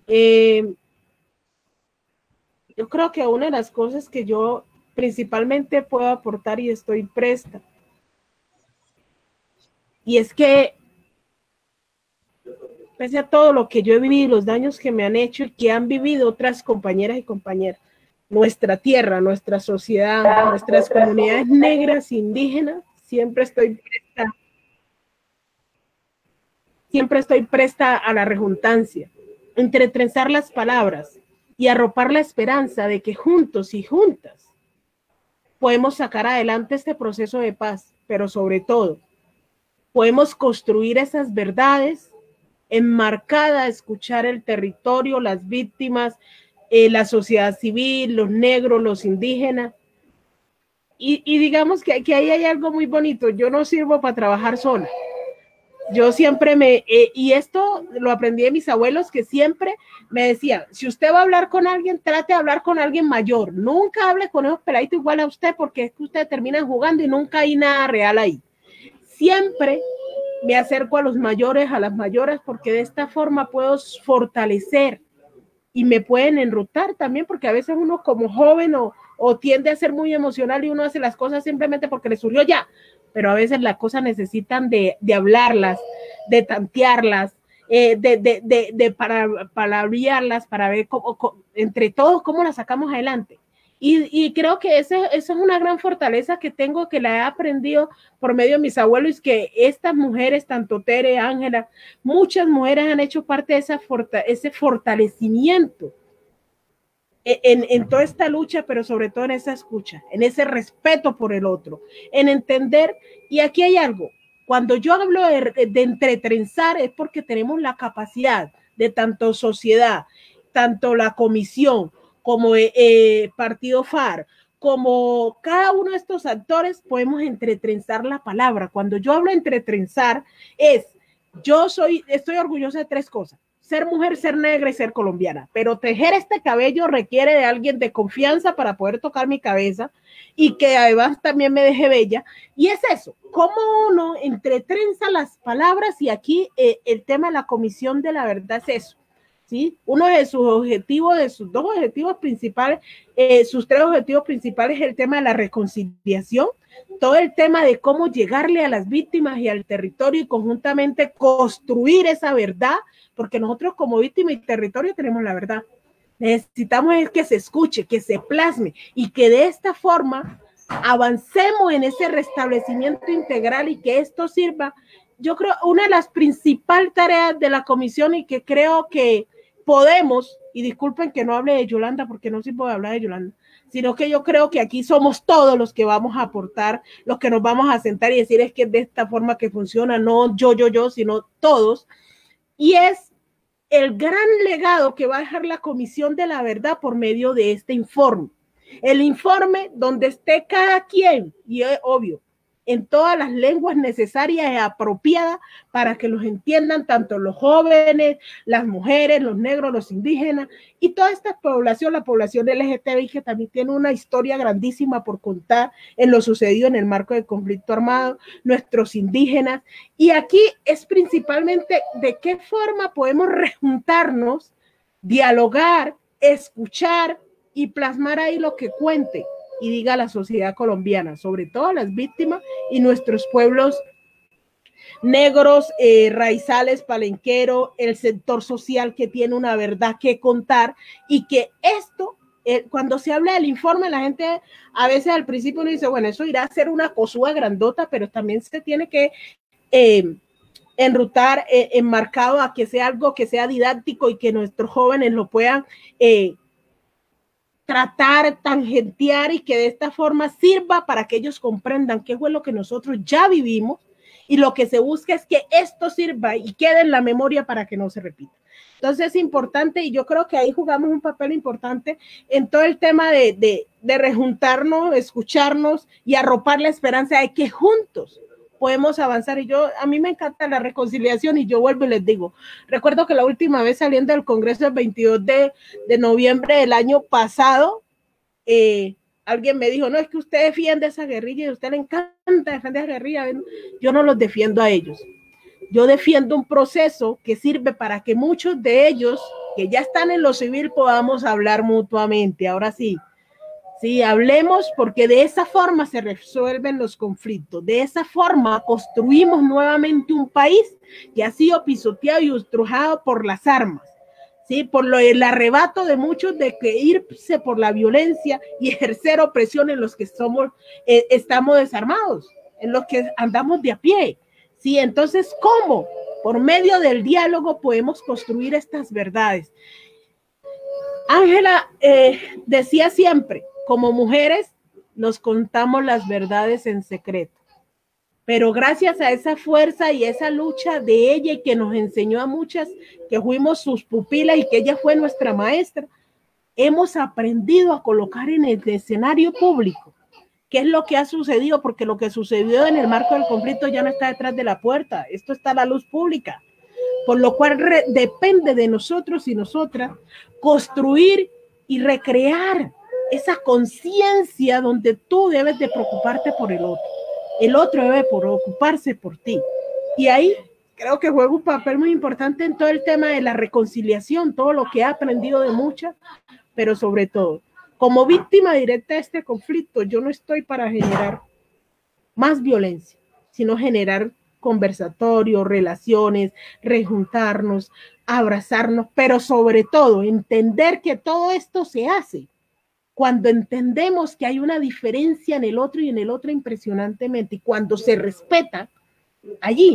Yo creo que una de las cosas que yo principalmente puedo aportar y estoy presta, y es que pese a todo lo que yo he vivido, los daños que me han hecho y que han vivido otras compañeras y compañeros, nuestra tierra, nuestra sociedad, nuestras comunidades negras, indígenas, siempre estoy presta a la rejuntancia, entretrenzar las palabras y arropar la esperanza de que juntos y juntas podemos sacar adelante este proceso de paz, pero sobre todo podemos construir esas verdades enmarcada, escuchar el territorio, las víctimas, la sociedad civil, los negros, los indígenas. Y digamos que ahí hay algo muy bonito. Yo no sirvo para trabajar sola. Yo siempre y esto lo aprendí de mis abuelos, que siempre me decían, si usted va a hablar con alguien, trate de hablar con alguien mayor. Nunca hable con esos peladitos igual a usted, porque es que ustedes terminan jugando y nunca hay nada real ahí. Siempre me acerco a los mayores, a las mayoras, porque de esta forma puedo fortalecer y me pueden enrutar también, porque a veces uno como joven o tiende a ser muy emocional y uno hace las cosas simplemente porque le surgió ya, pero a veces las cosas necesitan de hablarlas, de tantearlas, de palabrearlas para ver entre todos cómo las sacamos adelante. Y creo que esa es una gran fortaleza que tengo, que la he aprendido por medio de mis abuelos, que estas mujeres, tanto Tere, Ángela, muchas mujeres han hecho parte de ese fortalecimiento en toda esta lucha, pero sobre todo en esa escucha, en ese respeto por el otro, en entender. Y aquí hay algo, cuando yo hablo de entretrenzar es porque tenemos la capacidad de tanto sociedad, tanto la comisión, como Partido FARC, como cada uno de estos actores, podemos entretrenzar la palabra. Cuando yo hablo de entretrenzar, estoy orgullosa de tres cosas: ser mujer, ser negra y ser colombiana. Pero tejer este cabello requiere de alguien de confianza para poder tocar mi cabeza y que además también me deje bella. Y es eso, cómo uno entretrenza las palabras. Y aquí el tema de la Comisión de la Verdad es eso. ¿Sí? Uno de sus objetivos, de sus dos objetivos principales, sus tres objetivos principales es el tema de la reconciliación, todo el tema de cómo llegarle a las víctimas y al territorio y conjuntamente construir esa verdad, porque nosotros como víctima y territorio tenemos la verdad. Necesitamos es que se escuche, que se plasme y que de esta forma avancemos en ese restablecimiento integral y que esto sirva. Yo creo una de las principales tareas de la comisión, y que creo que podemos, y disculpen que no hable de Yolanda porque no sirvo de hablar de Yolanda, sino que yo creo que aquí somos todos los que vamos a aportar, los que nos vamos a sentar y decir es que es de esta forma que funciona, no yo, sino todos. Y es el gran legado que va a dejar la Comisión de la Verdad por medio de este informe. El informe donde esté cada quien, y es obvio, en todas las lenguas necesarias y apropiadas para que los entiendan tanto los jóvenes, las mujeres, los negros, los indígenas y toda esta población, la población LGTBI, que también tiene una historia grandísima por contar en lo sucedido en el marco del conflicto armado, nuestros indígenas. Y aquí es principalmente de qué forma podemos rejuntarnos, dialogar, escuchar y plasmar ahí lo que cuente. y diga a la sociedad colombiana, sobre todo a las víctimas y nuestros pueblos negros, raizales, palenquero, el sector social que tiene una verdad que contar y que esto, cuando se habla del informe, la gente a veces al principio uno dice, bueno, eso irá a ser una cosúa grandota, pero también se tiene que enrutar, enmarcado a que sea algo que sea didáctico y que nuestros jóvenes lo puedan tratar, tangentear y que de esta forma sirva para que ellos comprendan qué fue lo que nosotros ya vivimos y lo que se busca es que esto sirva y quede en la memoria para que no se repita. Entonces es importante y yo creo que ahí jugamos un papel importante en todo el tema de rejuntarnos, escucharnos y arropar la esperanza de que juntos podemos avanzar. Y a mí me encanta la reconciliación y yo vuelvo y les digo, recuerdo que la última vez saliendo del Congreso el 22 de noviembre del año pasado, alguien me dijo, no, es que usted defiende esa guerrilla y a usted le encanta defender esa guerrilla. Yo no los defiendo a ellos. Yo defiendo un proceso que sirve para que muchos de ellos que ya están en lo civil podamos hablar mutuamente. Ahora sí, hablemos porque de esa forma se resuelven los conflictos. De esa forma construimos nuevamente un país que ha sido pisoteado y estrujado por las armas. ¿Sí? Por el arrebato de muchos de que irse por la violencia y ejercer opresión en los que estamos desarmados, en los que andamos de a pie. ¿Sí? Entonces, ¿cómo? Por medio del diálogo podemos construir estas verdades. Ángela decía siempre, como mujeres nos contamos las verdades en secreto. Pero gracias a esa fuerza y esa lucha de ella y que nos enseñó a muchas que fuimos sus pupilas y que ella fue nuestra maestra, hemos aprendido a colocar en el escenario público qué es lo que ha sucedido, porque lo que sucedió en el marco del conflicto ya no está detrás de la puerta, esto está a la luz pública, por lo cual depende de nosotros y nosotras construir y recrear esa conciencia donde tú debes de preocuparte por el otro debe preocuparse por ti. Y ahí creo que juega un papel muy importante en todo el tema de la reconciliación, todo lo que he aprendido de muchas, pero sobre todo, como víctima directa de este conflicto, yo no estoy para generar más violencia, sino generar conversatorios, relaciones, rejuntarnos, abrazarnos, pero sobre todo entender que todo esto se hace cuando entendemos que hay una diferencia en el otro y en el otro impresionantemente, y cuando se respeta, allí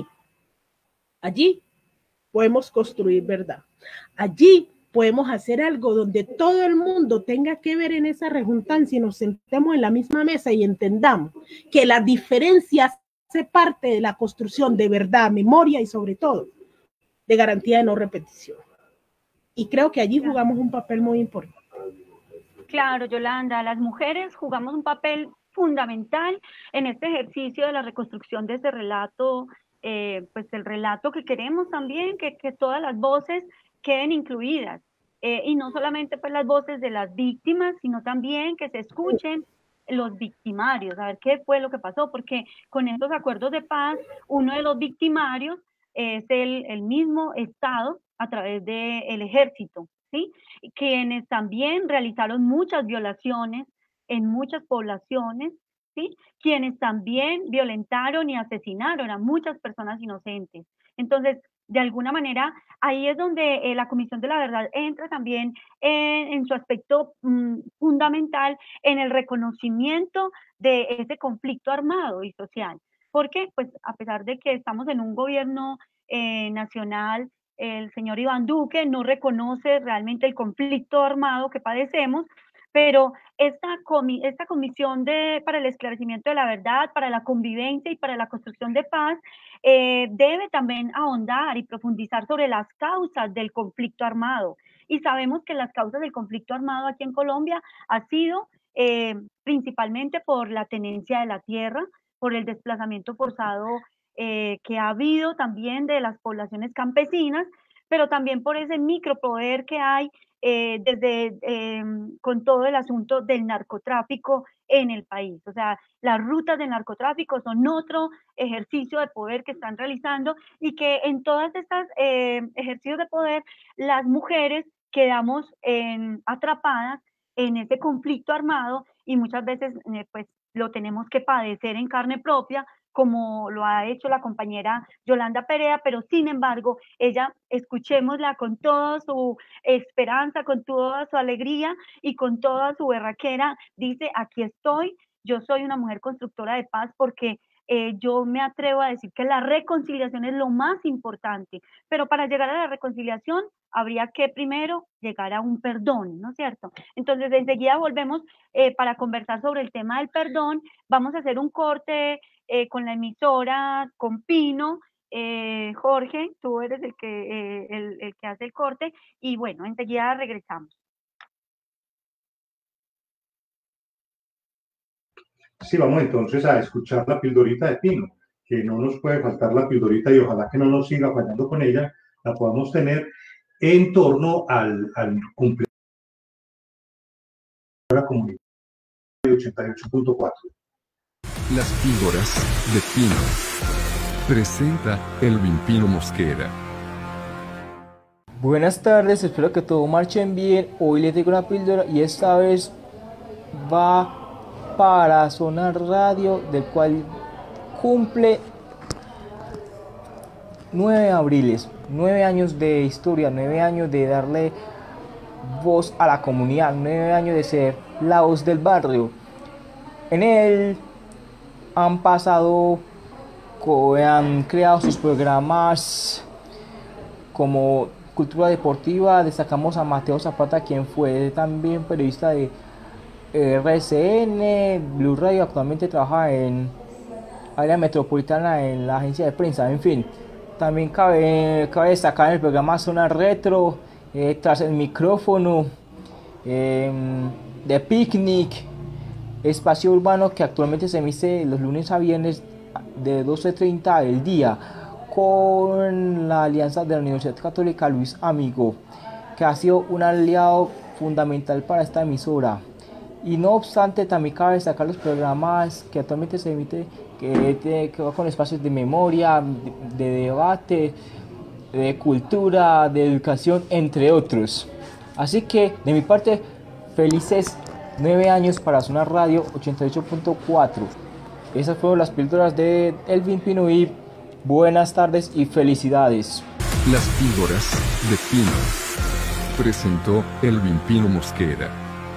podemos construir verdad. Allí podemos hacer algo donde todo el mundo tenga que ver en esa rejuntancia y nos sentemos en la misma mesa y entendamos que la diferencia hace parte de la construcción de verdad, memoria y sobre todo de garantía de no repetición. Y creo que allí jugamos un papel muy importante. Claro, Yolanda, las mujeres jugamos un papel fundamental en este ejercicio de la reconstrucción de ese relato, pues el relato que queremos también, que todas las voces queden incluidas, y no solamente pues las voces de las víctimas, sino también que se escuchen los victimarios, a ver qué fue lo que pasó, porque con estos acuerdos de paz, uno de los victimarios es el mismo Estado a través del ejército, ¿sí? Quienes también realizaron muchas violaciones en muchas poblaciones, ¿sí? Quienes también violentaron y asesinaron a muchas personas inocentes. Entonces, de alguna manera, ahí es donde la Comisión de la Verdad entra también en su aspecto fundamental en el reconocimiento de ese conflicto armado y social. Porque, pues, a pesar de que estamos en un gobierno nacional, el señor Iván Duque no reconoce realmente el conflicto armado que padecemos, pero esta comisión para el esclarecimiento de la verdad, para la convivencia y para la construcción de paz, debe también ahondar y profundizar sobre las causas del conflicto armado. Y sabemos que las causas del conflicto armado aquí en Colombia ha sido principalmente por la tenencia de la tierra, por el desplazamiento forzado que ha habido también de las poblaciones campesinas, pero también por ese micropoder que hay con todo el asunto del narcotráfico en el país. O sea, las rutas del narcotráfico son otro ejercicio de poder que están realizando y que en todas estas ejercicios de poder las mujeres quedamos atrapadas en ese conflicto armado y muchas veces pues lo tenemos que padecer en carne propia, como lo ha hecho la compañera Yolanda Perea, pero sin embargo, ella, escuchémosla con toda su esperanza, con toda su alegría y con toda su berraquera, dice, aquí estoy, yo soy una mujer constructora de paz porque yo me atrevo a decir que la reconciliación es lo más importante, pero para llegar a la reconciliación habría que primero llegar a un perdón, ¿no es cierto? Entonces, enseguida volvemos para conversar sobre el tema del perdón. Vamos a hacer un corte con la emisora, con Pino. Jorge, tú eres el que hace el corte y bueno, enseguida regresamos. Sí, vamos entonces a escuchar la pildorita de Pino, que no nos puede faltar la pildorita y ojalá que no nos siga fallando con ella, la podamos tener en torno al cumpleaños de la comunidad de 88.4. Las píldoras de Pino. Presenta Elvin Pino Mosquera. Buenas tardes, espero que todo marchen bien. Hoy les traigo una píldora y esta vez va para Sonar Radio, del cual cumple 9 abriles, 9 años de historia, 9 años de darle voz a la comunidad, 9 años de ser la voz del barrio. En él han pasado, han creado sus programas como Cultura Deportiva. Destacamos a Mateo Zapata, quien fue también periodista de RCN, Blue Radio. Actualmente trabaja en área metropolitana en la agencia de prensa. En fin, también cabe destacar el programa Zona Retro, Tras el Micrófono, de Picnic, Espacio Urbano, que actualmente se emite los lunes a viernes de 12:30 del día, con la alianza de la Universidad Católica Luis Amigo, que ha sido un aliado fundamental para esta emisora. Y no obstante, también cabe destacar los programas que actualmente se emiten, que va con espacios de memoria, de debate, de cultura, de educación, entre otros. Así que, de mi parte, felices 9 años para Sonar Radio 88.4. Esas fueron las píldoras de Elvin Pino y buenas tardes y felicidades. Las píldoras de Pino. Presentó Elvin Pino Mosquera.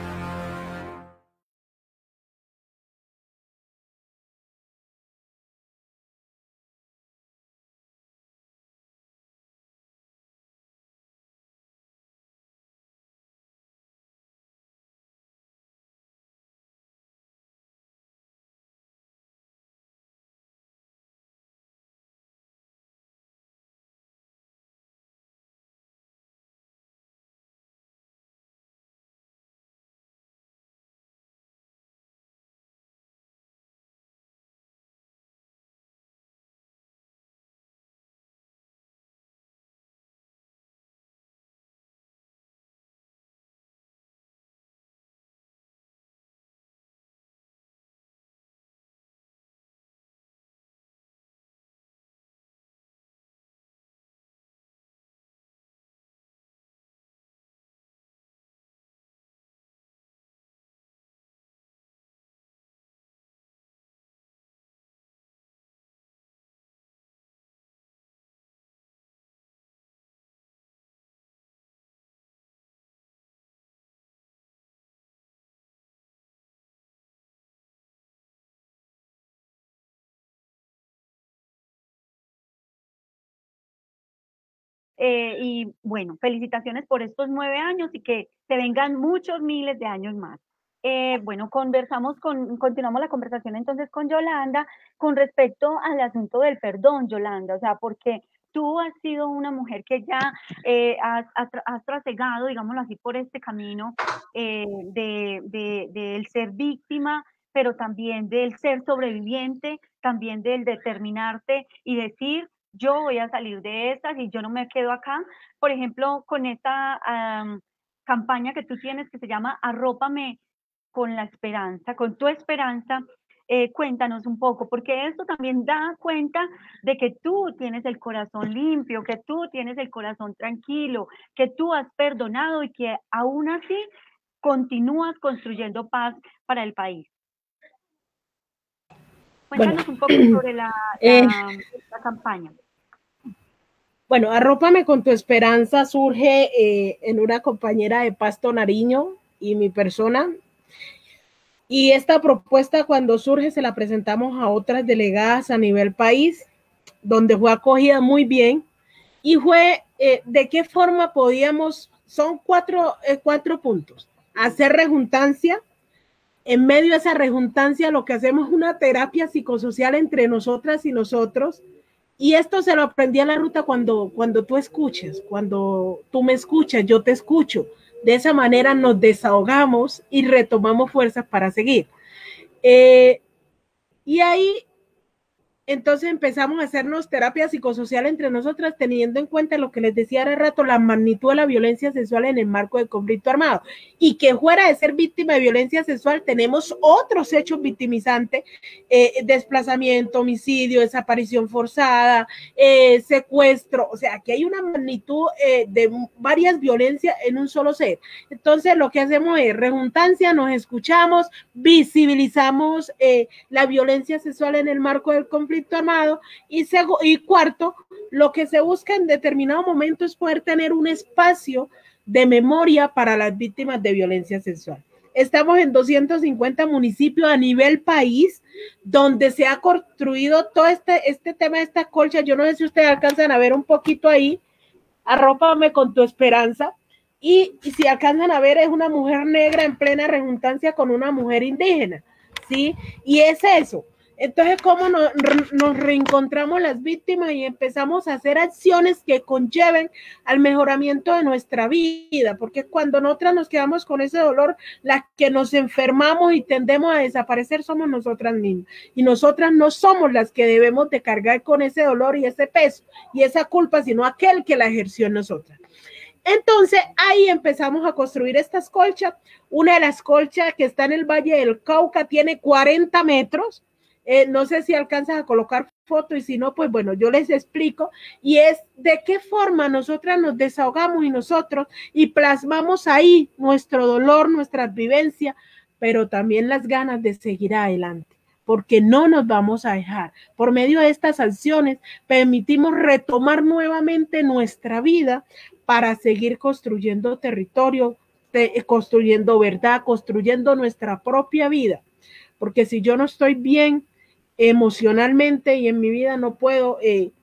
Y bueno, felicitaciones por estos 9 años y que se vengan muchos miles de años más. Bueno, continuamos la conversación entonces con Yolanda con respecto al asunto del perdón, Yolanda, o sea, porque tú has sido una mujer que ya has trasegado, digámoslo así, por este camino del ser víctima, pero también del ser sobreviviente, también del determinarte y decir, yo voy a salir de estas y yo no me quedo acá. Por ejemplo, con esta campaña que tú tienes que se llama Arrópame con la esperanza, con tu esperanza, cuéntanos un poco, porque esto también da cuenta de que tú tienes el corazón limpio, que tú tienes el corazón tranquilo, que tú has perdonado y que aún así continúas construyendo paz para el país. Cuéntanos un poco sobre la campaña. Bueno, Arrópame con tu esperanza surge en una compañera de Pasto Nariño y mi persona. Y esta propuesta, cuando surge, se la presentamos a otras delegadas a nivel país, donde fue acogida muy bien. Y fue de qué forma podíamos, son cuatro puntos. Hacer rejuntancia. En medio de esa rejuntancia, lo que hacemos es una terapia psicosocial entre nosotras y nosotros. Y esto se lo aprendí a la ruta cuando tú escuchas, cuando tú me escuchas, yo te escucho. De esa manera nos desahogamos y retomamos fuerzas para seguir. Y ahí, entonces empezamos a hacernos terapia psicosocial entre nosotras, teniendo en cuenta lo que les decía hace rato, la magnitud de la violencia sexual en el marco del conflicto armado. Y que fuera de ser víctima de violencia sexual, tenemos otros hechos victimizantes, desplazamiento, homicidio, desaparición forzada, secuestro. O sea, que hay una magnitud de varias violencias en un solo ser. Entonces, lo que hacemos es rejuntancia, nos escuchamos, visibilizamos la violencia sexual en el marco del conflicto armado y cuarto, lo que se busca en determinado momento es poder tener un espacio de memoria para las víctimas de violencia sexual. Estamos en 250 municipios a nivel país donde se ha construido todo este tema de esta colcha. Yo no sé si ustedes alcanzan a ver un poquito ahí, Arrópame con tu esperanza. Y si alcanzan a ver, es una mujer negra en plena rejuntancia con una mujer indígena, ¿sí? Y es eso. Entonces, ¿cómo nos reencontramos las víctimas y empezamos a hacer acciones que conlleven al mejoramiento de nuestra vida? Porque cuando nosotras nos quedamos con ese dolor, las que nos enfermamos y tendemos a desaparecer somos nosotras mismas. Y nosotras no somos las que debemos de cargar con ese dolor y ese peso y esa culpa, sino aquel que la ejerció en nosotras. Entonces, ahí empezamos a construir estas colchas. Una de las colchas que está en el Valle del Cauca tiene 40 metros. No sé si alcanzas a colocar foto y si no, pues bueno, yo les explico. Y es de qué forma nosotras nos desahogamos y plasmamos ahí nuestro dolor, nuestras vivencias, pero también las ganas de seguir adelante, porque no nos vamos a dejar. Por medio de estas acciones permitimos retomar nuevamente nuestra vida para seguir construyendo territorio, construyendo verdad, construyendo nuestra propia vida. Porque si yo no estoy bien emocionalmente y en mi vida, no puedo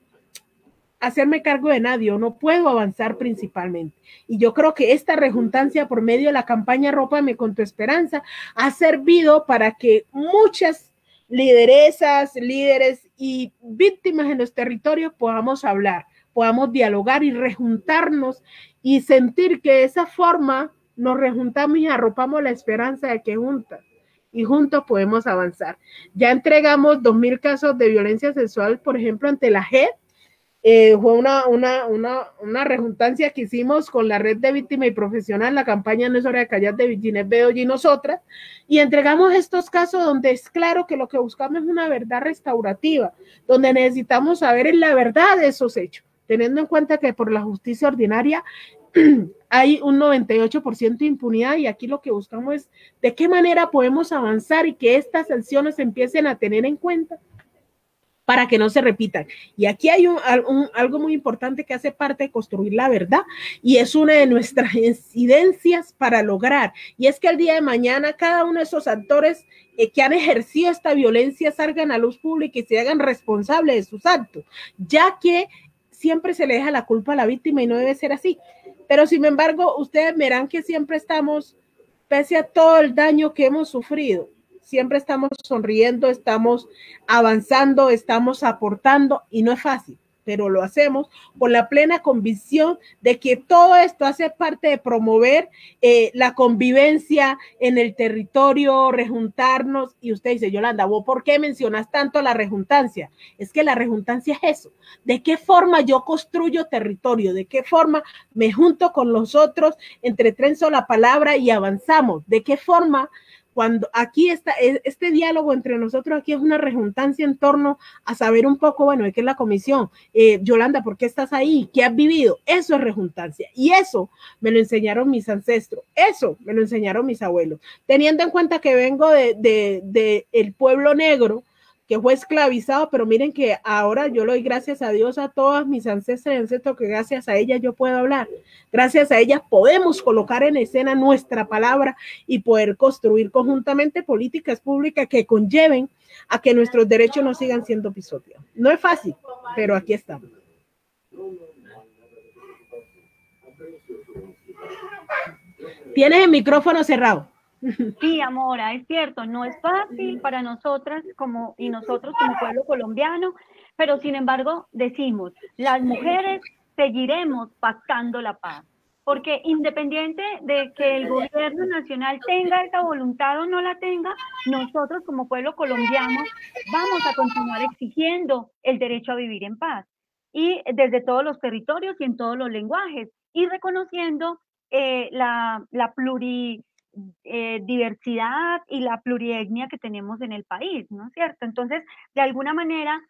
hacerme cargo de nadie, o no puedo avanzar principalmente. Y yo creo que esta rejuntancia por medio de la campaña Arrópame con tu esperanza ha servido para que muchas lideresas, líderes y víctimas en los territorios podamos hablar, podamos dialogar y rejuntarnos y sentir que de esa forma nos rejuntamos y arropamos la esperanza de que juntas y juntos podemos avanzar. Ya entregamos 2.000 casos de violencia sexual, por ejemplo, ante la JEP. Fue una rejuntancia que hicimos con la red de víctima y profesional, la campaña No es hora de callar de Ginette Bedoya y nosotras, y entregamos estos casos donde es claro que lo que buscamos es una verdad restaurativa, donde necesitamos saber la verdad de esos hechos, teniendo en cuenta que por la justicia ordinaria hay un 98% de impunidad, y aquí lo que buscamos es de qué manera podemos avanzar y que estas sanciones se empiecen a tener en cuenta para que no se repitan. Y aquí hay algo muy importante que hace parte de construir la verdad, y es una de nuestras incidencias para lograr, y es que el día de mañana cada uno de esos actores que han ejercido esta violencia salgan a luz pública y se hagan responsables de sus actos, ya que siempre se le deja la culpa a la víctima y no debe ser así. Pero sin embargo, ustedes verán que siempre estamos, pese a todo el daño que hemos sufrido, siempre estamos sonriendo, estamos avanzando, estamos aportando, y no es fácil, pero lo hacemos con la plena convicción de que todo esto hace parte de promover la convivencia en el territorio, rejuntarnos. Y usted dice, Yolanda, ¿vos por qué mencionas tanto la rejuntancia? Es que la rejuntancia es eso. ¿De qué forma yo construyo territorio? ¿De qué forma me junto con los otros, entretrenzo la palabra y avanzamos? ¿De qué forma cuando aquí está, este diálogo entre nosotros aquí es una redundancia en torno a saber un poco, bueno, de qué es la comisión. Yolanda, ¿por qué estás ahí? ¿Qué has vivido? Eso es redundancia. Y eso me lo enseñaron mis ancestros. Eso me lo enseñaron mis abuelos. Teniendo en cuenta que vengo de el pueblo negro, que fue esclavizado, pero miren que ahora yo le doy gracias a Dios a todos mis ancestros, que gracias a ellas yo puedo hablar. Gracias a ellas podemos colocar en escena nuestra palabra y poder construir conjuntamente políticas públicas que conlleven a que nuestros derechos no sigan siendo pisoteados. No es fácil, pero aquí estamos. Tienes el micrófono cerrado. Sí, Amora, es cierto, no es fácil para nosotras y nosotros como pueblo colombiano, pero sin embargo decimos, las mujeres seguiremos pactando la paz, porque independiente de que el gobierno nacional tenga esa voluntad o no la tenga, nosotros como pueblo colombiano vamos a continuar exigiendo el derecho a vivir en paz, y desde todos los territorios y en todos los lenguajes, y reconociendo la diversidad y la plurietnia que tenemos en el país, ¿no es cierto? Entonces, de alguna manera,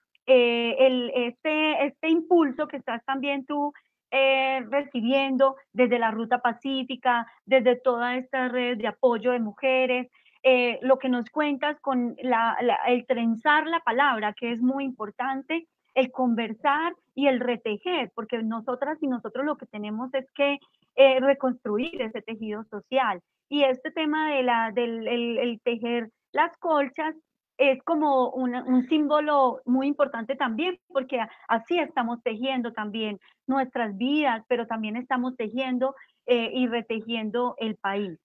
este impulso que estás también tú recibiendo desde la Ruta Pacífica, desde todas estas redes de apoyo de mujeres, lo que nos cuentas con el trenzar la palabra, que es muy importante, el conversar y el retejer, porque nosotras y nosotros lo que tenemos es que reconstruir ese tejido social. Y este tema del tejer las colchas es como un símbolo muy importante también, porque así estamos tejiendo también nuestras vidas, pero también estamos tejiendo y retejiendo el país.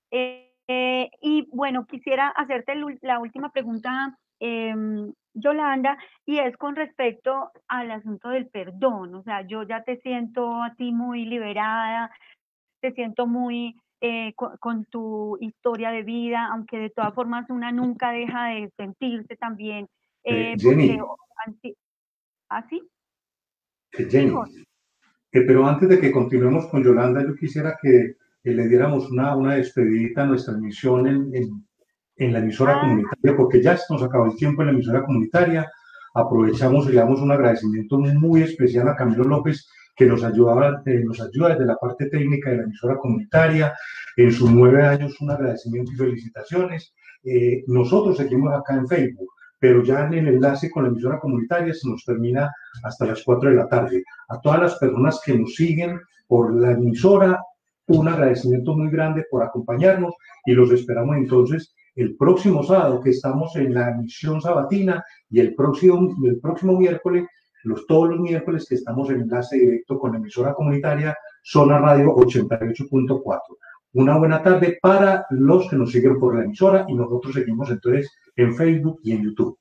Y bueno, quisiera hacerte la última pregunta, Yolanda, y es con respecto al asunto del perdón. O sea, yo ya te siento a ti muy liberada, te siento muy con tu historia de vida, aunque de todas formas una nunca deja de sentirse también. Jenny. ¿Así? Jenny. Pero antes de que continuemos con Yolanda, yo quisiera que le diéramos una despedida a nuestra emisión en la emisora comunitaria, porque ya se nos acabó el tiempo en la emisora comunitaria. Aprovechamos y le damos un agradecimiento muy especial a Camilo López, que nos ayuda desde la parte técnica de la emisora comunitaria. En sus 9 años, un agradecimiento y felicitaciones. Nosotros seguimos acá en Facebook, pero ya en el enlace con la emisora comunitaria se nos termina hasta las 4 de la tarde. A todas las personas que nos siguen por la emisora, un agradecimiento muy grande por acompañarnos y los esperamos entonces el próximo sábado, que estamos en la emisión sabatina, y el próximo miércoles, todos los miércoles que estamos en enlace directo con la emisora comunitaria Zona Radio 88.4. Una buena tarde para los que nos siguen por la emisora, y nosotros seguimos entonces en Facebook y en YouTube.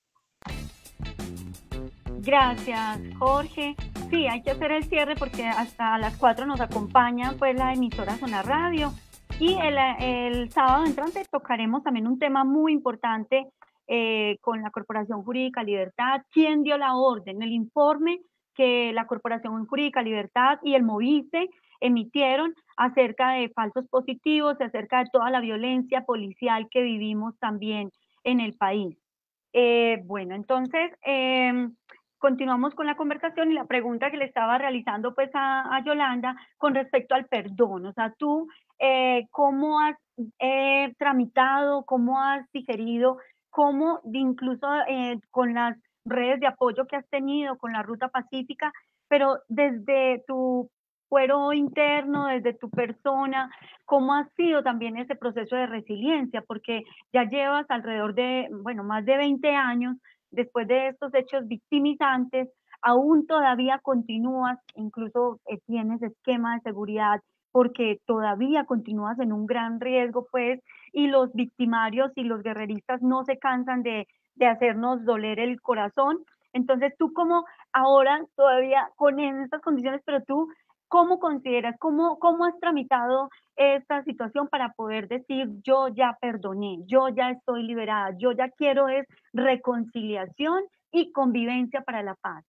Gracias, Jorge. Sí, hay que hacer el cierre porque hasta las 4 nos acompaña pues la emisora Zona Radio, y el sábado entrante tocaremos también un tema muy importante con la Corporación Jurídica Libertad. ¿Quién dio la orden? El informe que la Corporación Jurídica Libertad y el Moviste emitieron acerca de falsos positivos, acerca de toda la violencia policial que vivimos también en el país. Bueno, entonces continuamos con la conversación y la pregunta que le estaba realizando pues a Yolanda con respecto al perdón. O sea, tú, ¿cómo has tramitado, cómo has digerido, cómo incluso con las redes de apoyo que has tenido, con la Ruta Pacífica, pero desde tu fuero interno, desde tu persona, cómo ha sido también ese proceso de resiliencia? Porque ya llevas alrededor de, bueno, más de 20 años después de estos hechos victimizantes, aún todavía continúas, incluso tienes esquema de seguridad, porque todavía continúas en un gran riesgo, pues, y los victimarios y los guerreristas no se cansan de hacernos doler el corazón. Entonces, tú como ahora todavía con estas condiciones, pero tú, ¿cómo consideras, cómo has tramitado esta situación para poder decir yo ya perdoné, yo ya estoy liberada, yo ya quiero es reconciliación y convivencia para la paz?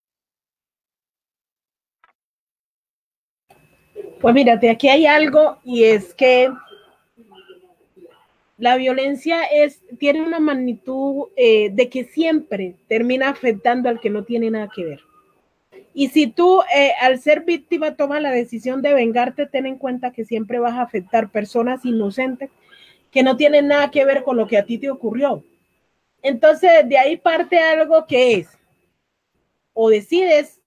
Pues mírate, aquí hay algo, y es que la violencia tiene una magnitud de que siempre termina afectando al que no tiene nada que ver. Y si tú, al ser víctima, tomas la decisión de vengarte, ten en cuenta que siempre vas a afectar personas inocentes que no tienen nada que ver con lo que a ti te ocurrió. Entonces, de ahí parte algo que es, o decides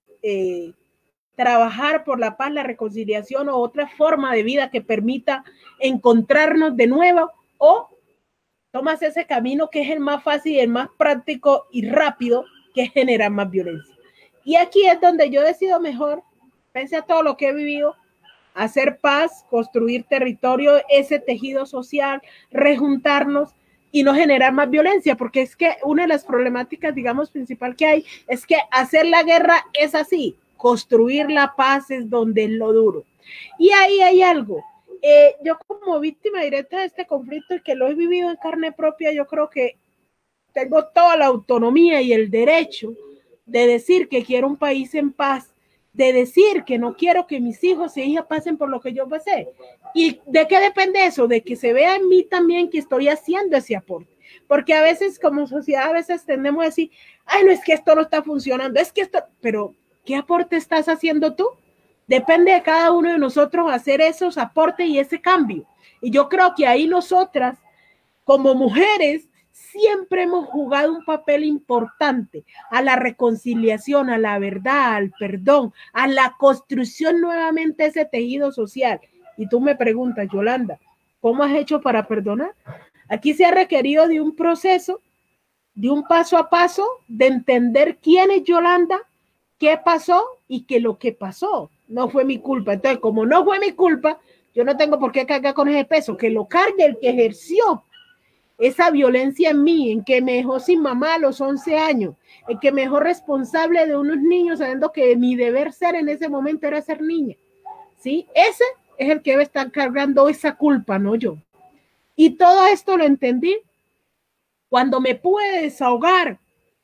trabajar por la paz, la reconciliación o otra forma de vida que permita encontrarnos de nuevo, o tomas ese camino que es el más fácil, el más práctico y rápido, que genera más violencia. Y aquí es donde yo decido mejor, pese a todo lo que he vivido, hacer paz, construir territorio, ese tejido social, rejuntarnos y no generar más violencia, porque es que una de las problemáticas, digamos, principal que hay, es que hacer la guerra es así, construir la paz es donde es lo duro. Y ahí hay algo. Yo como víctima directa de este conflicto y que lo he vivido en carne propia, yo creo que tengo toda la autonomía y el derecho de decir que quiero un país en paz, de decir que no quiero que mis hijos e hijas pasen por lo que yo pasé. ¿Y de qué depende eso? De que se vea en mí también que estoy haciendo ese aporte. Porque a veces como sociedad, a veces tendemos a decir, ay, no, es que esto no está funcionando, es que esto, pero ¿qué aporte estás haciendo tú? Depende de cada uno de nosotros hacer esos aportes y ese cambio. Y yo creo que ahí nosotras, como mujeres, siempre hemos jugado un papel importante a la reconciliación, a la verdad, al perdón, a la construcción nuevamente de ese tejido social. Y tú me preguntas, Yolanda, ¿cómo has hecho para perdonar? Aquí se ha requerido de un proceso, de un paso a paso, de entender quién es Yolanda, qué pasó y que lo que pasó no fue mi culpa. Entonces, como no fue mi culpa, yo no tengo por qué cargar con ese peso, que lo cargue el que ejerció esa violencia en mí, en que me dejó sin mamá a los 11 años, en que me dejó responsable de unos niños, sabiendo que mi deber ser en ese momento era ser niña, ¿sí? Ese es el que debe estar cargando esa culpa, no yo. Y todo esto lo entendí cuando me pude desahogar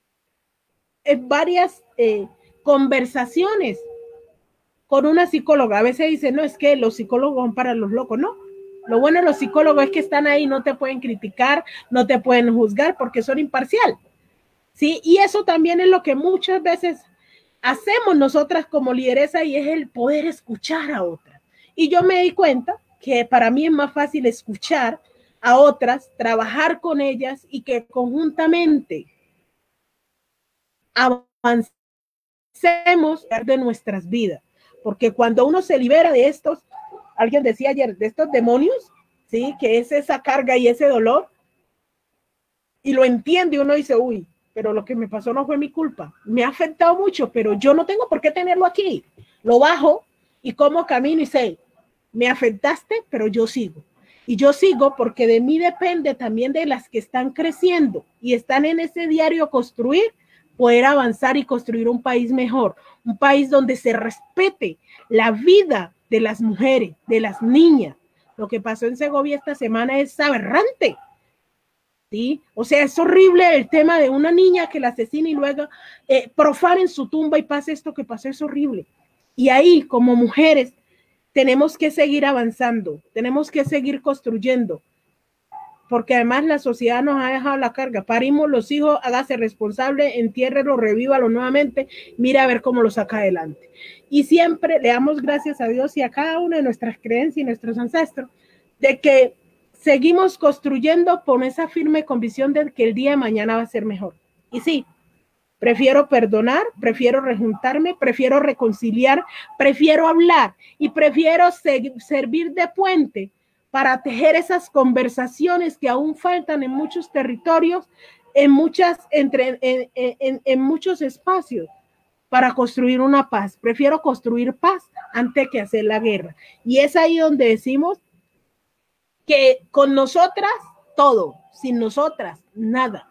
en varias conversaciones con una psicóloga. A veces dice, no, es que los psicólogos son para los locos, no. Lo bueno de los psicólogos es que están ahí, no te pueden criticar, no te pueden juzgar porque son imparcial, ¿sí? Y eso también es lo que muchas veces hacemos nosotras como lideresa, y es el poder escuchar a otras. Y yo me di cuenta que para mí es más fácil escuchar a otras, trabajar con ellas y que conjuntamente avancemos de nuestras vidas. Porque cuando uno se libera de estos, alguien decía ayer, de estos demonios, ¿sí? Que es esa carga y ese dolor, y lo entiende, uno dice, uy, pero lo que me pasó no fue mi culpa, me ha afectado mucho, pero yo no tengo por qué tenerlo aquí. Lo bajo y como camino y sé, me afectaste, pero yo sigo. Y yo sigo porque de mí depende también de las que están creciendo y están en ese diario construir, poder avanzar y construir un país mejor, un país donde se respete la vida de las mujeres, de las niñas. Lo que pasó en Segovia esta semana es aberrante, ¿sí? O sea, es horrible el tema de una niña que la asesina y luego profanen su tumba y pasa esto que pasó, es horrible. Y ahí, como mujeres, tenemos que seguir avanzando, tenemos que seguir construyendo, porque además la sociedad nos ha dejado la carga. Parimos los hijos, hágase responsable, entiérrelo, revívalo nuevamente, mira a ver cómo lo saca adelante. Y siempre le damos gracias a Dios y a cada una de nuestras creencias y nuestros ancestros de que seguimos construyendo con esa firme convicción de que el día de mañana va a ser mejor. Y sí, prefiero perdonar, prefiero rejuntarme, prefiero reconciliar, prefiero hablar y prefiero servir de puente para tejer esas conversaciones que aún faltan en muchos territorios, en muchos espacios, para construir una paz. Prefiero construir paz antes que hacer la guerra. Y es ahí donde decimos que con nosotras todo, sin nosotras nada.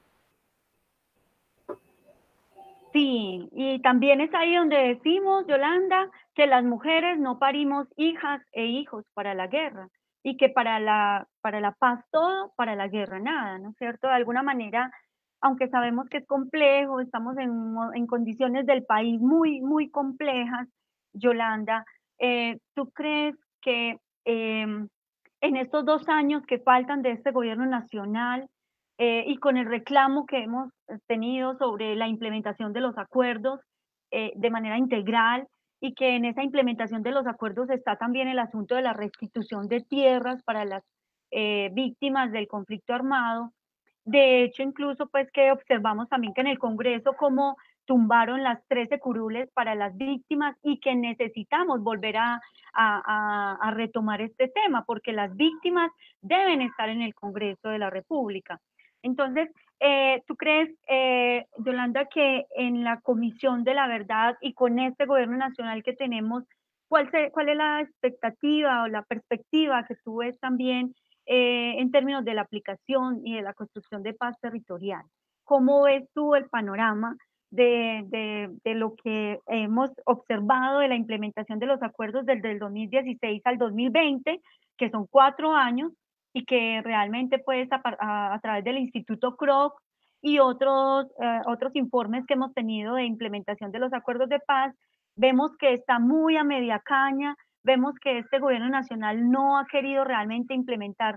Sí, y también es ahí donde decimos, Yolanda, que las mujeres no parimos hijas e hijos para la guerra, y que para la paz todo, para la guerra nada, ¿no es cierto? De alguna manera, aunque sabemos que es complejo, estamos en condiciones del país muy, muy complejas, Yolanda, ¿tú crees que en estos 2 años que faltan de este gobierno nacional, y con el reclamo que hemos tenido sobre la implementación de los acuerdos de manera integral, y que en esa implementación de los acuerdos está también el asunto de la restitución de tierras para las víctimas del conflicto armado. De hecho, incluso pues que observamos también que en el Congreso como tumbaron las 13 curules para las víctimas, y que necesitamos volver a retomar este tema, porque las víctimas deben estar en el Congreso de la República. Entonces, ¿tú crees, Yolanda, que en la Comisión de la Verdad y con este gobierno nacional que tenemos, cuál es la expectativa o la perspectiva que tú ves también en términos de la aplicación y de la construcción de paz territorial? ¿Cómo ves tú el panorama de lo que hemos observado de la implementación de los acuerdos desde el 2016 al 2020, que son 4 años, y que realmente pues a través del Instituto Kroc y otros informes que hemos tenido de implementación de los acuerdos de paz, vemos que está muy a media caña, vemos que este gobierno nacional no ha querido realmente implementar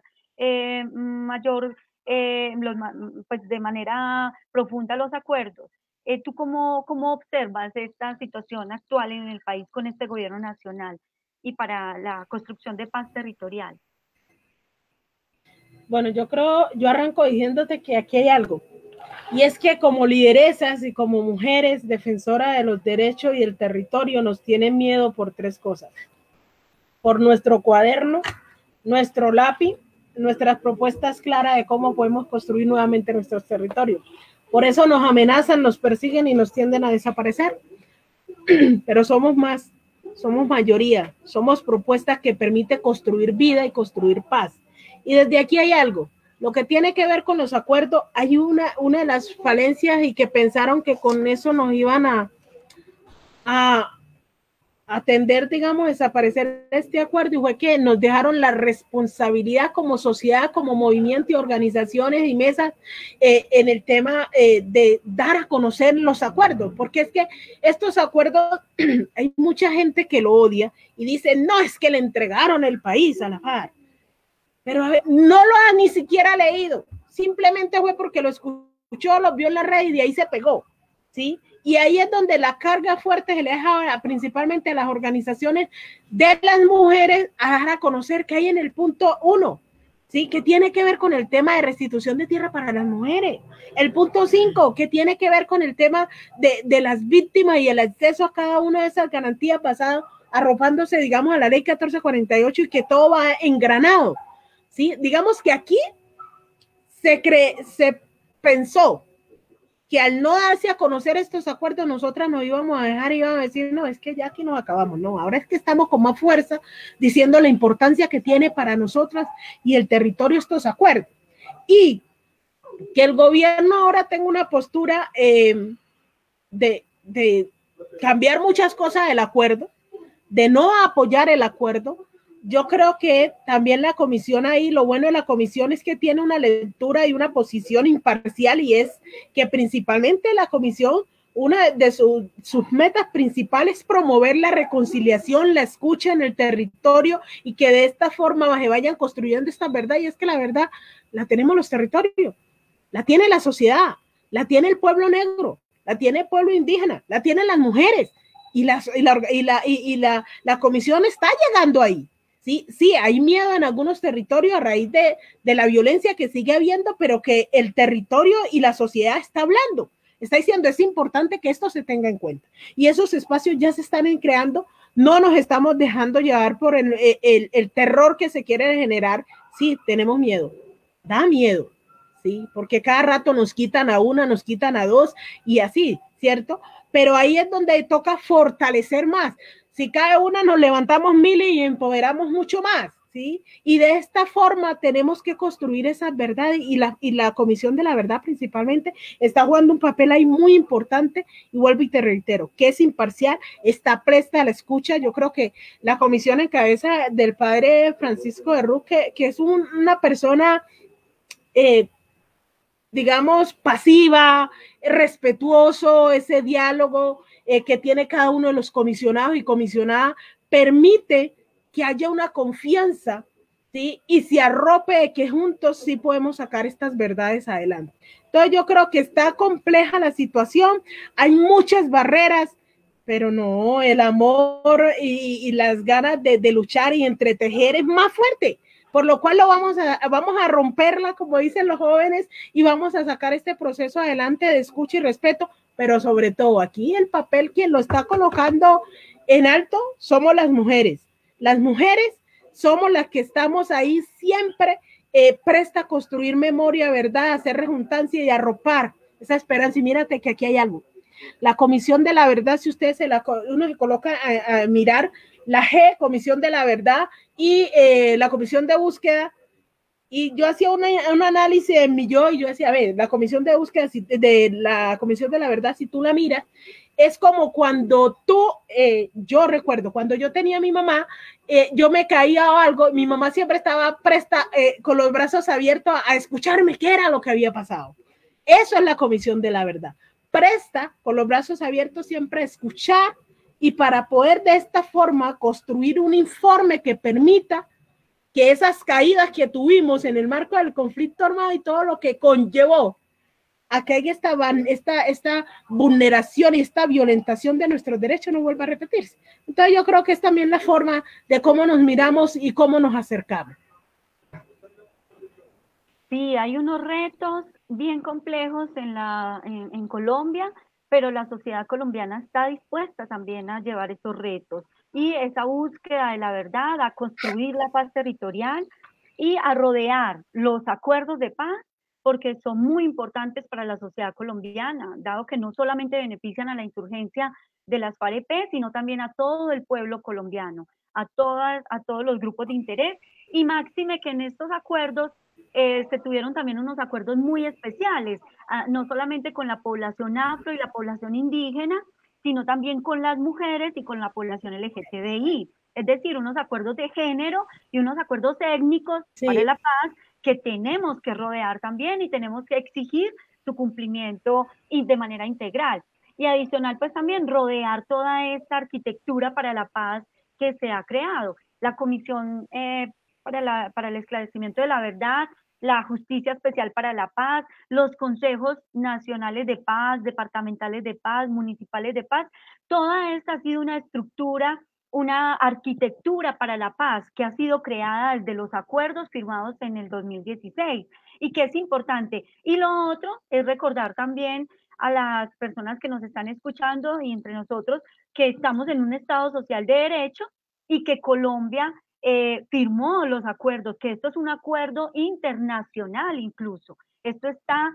pues de manera profunda los acuerdos. ¿Tú cómo observas esta situación actual en el país con este gobierno nacional y para la construcción de paz territorial? Bueno, yo arranco diciéndote que aquí hay algo, y es que como lideresas y como mujeres defensoras de los derechos y el territorio nos tienen miedo por 3 cosas: por nuestro cuaderno, nuestro lápiz, nuestras propuestas claras de cómo podemos construir nuevamente nuestros territorios. Por eso nos amenazan, nos persiguen y nos tienden a desaparecer. Pero somos más, somos mayoría, somos propuestas que permiten construir vida y construir paz. Y desde aquí hay algo, lo que tiene que ver con los acuerdos. Hay una de las falencias, y que pensaron que con eso nos iban a atender, digamos, desaparecer este acuerdo, y fue que nos dejaron la responsabilidad como sociedad, como movimiento y organizaciones y mesas en el tema de dar a conocer los acuerdos, porque es que estos acuerdos hay mucha gente que lo odia y dice, no, es que le entregaron el país a la FARC, pero a ver, no lo ha ni siquiera leído, simplemente fue porque lo escuchó, lo vio en la red y de ahí se pegó, ¿sí? Y ahí es donde la carga fuerte se le deja principalmente a las organizaciones de las mujeres a dar a conocer que hay en el punto 1, ¿sí? Que tiene que ver con el tema de restitución de tierra para las mujeres. El punto 5, que tiene que ver con el tema de las víctimas y el acceso a cada una de esas garantías basado, arropándose, digamos, a la ley 1448, y que todo va engranado, ¿sí? Digamos que aquí se pensó que al no darse a conocer estos acuerdos, nosotras nos íbamos a dejar y íbamos a decir, no, es que ya aquí nos acabamos. No, ahora es que estamos con más fuerza diciendo la importancia que tiene para nosotras y el territorio estos acuerdos. Y que el gobierno ahora tenga una postura de cambiar muchas cosas del acuerdo, de no apoyar el acuerdo. Yo creo que también la comisión ahí, lo bueno de la comisión es que tiene una lectura y una posición imparcial, y es que principalmente la comisión, una de sus metas principales es promover la reconciliación, la escucha en el territorio, y que de esta forma se vayan construyendo esta verdad. Y es que la verdad la tenemos los territorios, la tiene la sociedad, la tiene el pueblo negro, la tiene el pueblo indígena, la tienen las mujeres, y la comisión está llegando ahí. Sí, hay miedo en algunos territorios a raíz de la violencia que sigue habiendo, pero que el territorio y la sociedad está hablando, está diciendo, es importante que esto se tenga en cuenta. Y esos espacios ya se están creando, no nos estamos dejando llevar por el terror que se quiere generar. Sí, tenemos miedo, da miedo, sí, porque cada rato nos quitan a una, nos quitan a dos, y así, ¿cierto? Pero ahí es donde toca fortalecer más. Si cada una nos levantamos 1000 y empoderamos mucho más, ¿sí? Y de esta forma tenemos que construir esas verdades, y la Comisión de la Verdad principalmente está jugando un papel ahí muy importante, y vuelvo y te reitero, que es imparcial, está presta a la escucha. Yo creo que la comisión en cabeza del padre Francisco de Ruz, que es una persona, digamos, pasiva, respetuoso, ese diálogo que tiene cada uno de los comisionados y comisionadas, permite que haya una confianza ¿sí? Y se arrope de que juntos sí podemos sacar estas verdades adelante. Entonces yo creo que está compleja la situación, hay muchas barreras, pero no, el amor y las ganas de luchar y entretejer es más fuerte, por lo cual vamos a romperla, como dicen los jóvenes, y vamos a sacar este proceso adelante de escucha y respeto, pero sobre todo aquí el papel quien lo está colocando en alto somos las mujeres. Las mujeres somos las que estamos ahí siempre presta a construir memoria, verdad, a hacer rejuntancia y arropar esa esperanza. Y mírate que aquí hay algo. La Comisión de la Verdad, si ustedes uno se coloca a mirar la G, Comisión de la Verdad, y la Comisión de Búsqueda, y yo hacía un análisis en mi yo, y yo decía, a ver, la Comisión de Búsqueda, de la Comisión de la Verdad, si tú la miras, es como cuando tú, yo recuerdo, cuando yo tenía a mi mamá, yo me caía o algo, mi mamá siempre estaba presta, con los brazos abiertos a escucharme qué era lo que había pasado. Eso es la Comisión de la Verdad. Presta, con los brazos abiertos, siempre a escuchar y para poder de esta forma construir un informe que permita que esas caídas que tuvimos en el marco del conflicto armado y todo lo que conllevó a que haya esta vulneración y esta violentación de nuestros derechos no vuelva a repetirse. Entonces yo creo que es también la forma de cómo nos miramos y cómo nos acercamos. Sí, hay unos retos bien complejos en Colombia, pero la sociedad colombiana está dispuesta también a llevar esos retos y esa búsqueda de la verdad, a construir la paz territorial y a rodear los acuerdos de paz, porque son muy importantes para la sociedad colombiana, dado que no solamente benefician a la insurgencia de las FARC-EP, sino también a todo el pueblo colombiano, a todos los grupos de interés, y máxime que en estos acuerdos se tuvieron también unos acuerdos muy especiales, no solamente con la población afro y la población indígena, sino también con las mujeres y con la población LGTBI. Es decir, unos acuerdos de género y unos acuerdos étnicos para la paz que tenemos que rodear también y tenemos que exigir su cumplimiento y de manera integral. Y adicional, pues también rodear toda esta arquitectura para la paz que se ha creado. La Comisión para el Esclarecimiento de la Verdad, la Justicia Especial para la Paz, los consejos nacionales de paz, departamentales de paz, municipales de paz, toda esta ha sido una estructura, una arquitectura para la paz que ha sido creada desde los acuerdos firmados en el 2016 y que es importante. Y lo otro es recordar también a las personas que nos están escuchando y entre nosotros que estamos en un Estado social de derecho y que Colombia firmó los acuerdos, que esto es un acuerdo internacional incluso. Esto está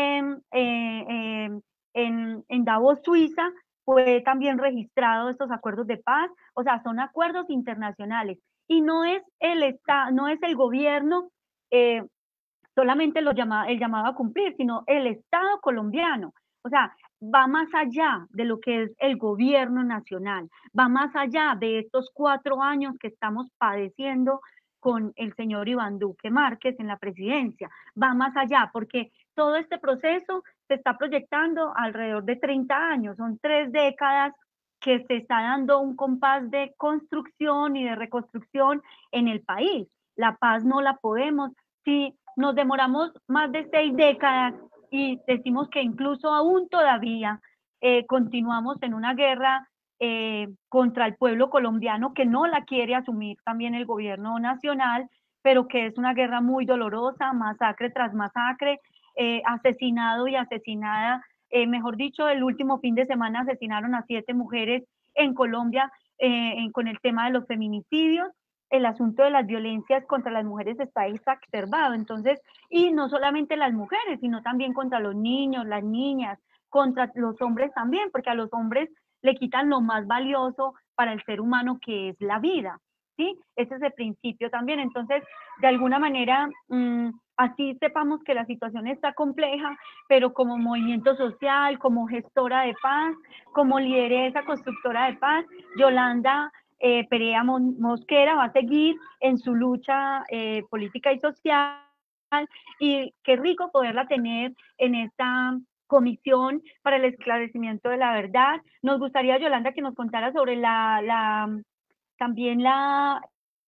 en Davos, Suiza, fue también registrado estos acuerdos de paz, o sea, son acuerdos internacionales. Y no es el gobierno solamente el llamado a cumplir, sino el Estado colombiano. O sea, va más allá de lo que es el gobierno nacional, va más allá de estos 4 años que estamos padeciendo con el señor Iván Duque Márquez en la presidencia, va más allá, porque todo este proceso se está proyectando alrededor de 30 años, son 3 décadas que se está dando un compás de construcción y de reconstrucción en el país. La paz no la podemos, si nos demoramos más de 6 décadas y decimos que incluso aún todavía continuamos en una guerra contra el pueblo colombiano que no la quiere asumir también el gobierno nacional, pero que es una guerra muy dolorosa, masacre tras masacre, asesinado y asesinada, mejor dicho, el último fin de semana asesinaron a 7 mujeres en Colombia con el tema de los feminicidios. El asunto de las violencias contra las mujeres está exacerbado, entonces, y no solamente las mujeres, sino también contra los niños, las niñas, contra los hombres también, porque a los hombres le quitan lo más valioso para el ser humano, que es la vida, ¿sí? Ese es el principio también, entonces, de alguna manera, así sepamos que la situación está compleja, pero como movimiento social, como gestora de paz, como lideresa constructora de paz, Yolanda Perea Mosquera va a seguir en su lucha política y social, y qué rico poderla tener en esta comisión para el esclarecimiento de la verdad. Nos gustaría, Yolanda, que nos contara sobre también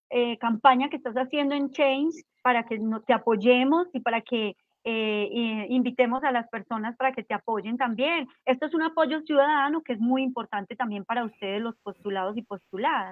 campaña que estás haciendo en Change para que te apoyemos y para que invitemos a las personas para que te apoyen también. Esto es un apoyo ciudadano que es muy importante también para ustedes, los postulados y postuladas.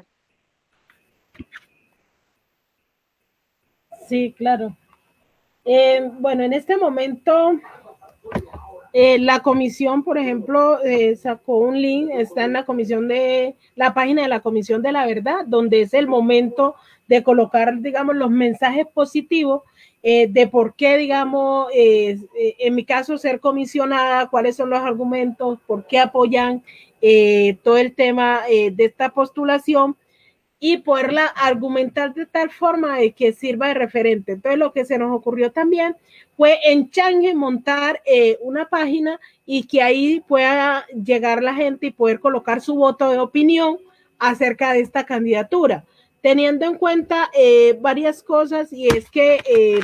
Sí, claro. Bueno, en este momento la comisión, por ejemplo, sacó un link, está en la página de la Comisión de la Verdad, donde es el momento de colocar, digamos, los mensajes positivos de por qué, digamos, en mi caso, ser comisionada, cuáles son los argumentos, por qué apoyan todo el tema de esta postulación, y poderla argumentar de tal forma de que sirva de referente. Entonces, lo que se nos ocurrió también fue en Change montar una página y que ahí pueda llegar la gente y poder colocar su voto de opinión acerca de esta candidatura, teniendo en cuenta varias cosas, y es que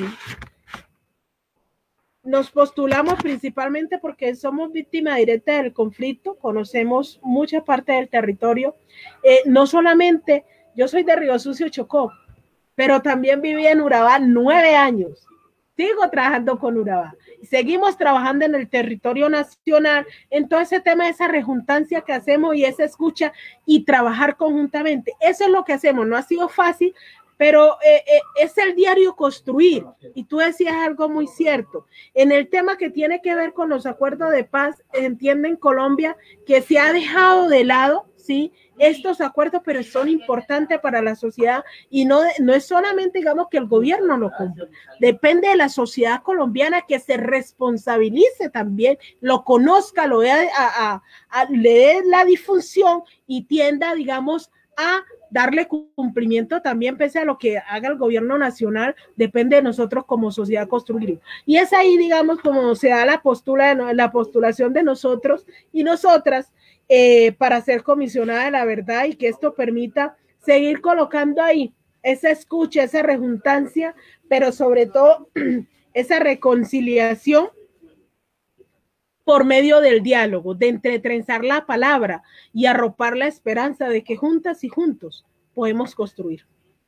nos postulamos principalmente porque somos víctimas directa del conflicto, conocemos mucha parte del territorio, no solamente, yo soy de Río Sucio, Chocó, pero también viví en Urabá 9 años, sigo trabajando con Urabá, seguimos trabajando en el territorio nacional, en todo ese tema de esa rejuntancia que hacemos y esa escucha y trabajar conjuntamente, eso es lo que hacemos, no ha sido fácil, pero es el diario construir, y tú decías algo muy cierto, en el tema que tiene que ver con los acuerdos de paz, entiende en Colombia que se ha dejado de lado, ¿sí?, estos acuerdos, pero son importantes para la sociedad, y no es solamente, digamos, que el gobierno lo cumpla, depende de la sociedad colombiana que se responsabilice también, lo conozca, le dé la difusión y tienda, digamos, a darle cumplimiento también, pese a lo que haga el gobierno nacional, depende de nosotros como sociedad construir. Y es ahí, digamos, como se da la postulación de nosotros y nosotras para ser comisionada de la verdad, y que esto permita seguir colocando ahí esa escucha, esa rejuntancia, pero sobre todo esa reconciliación por medio del diálogo, de entretrenzar la palabra y arropar la esperanza de que juntas y juntos podemos construir.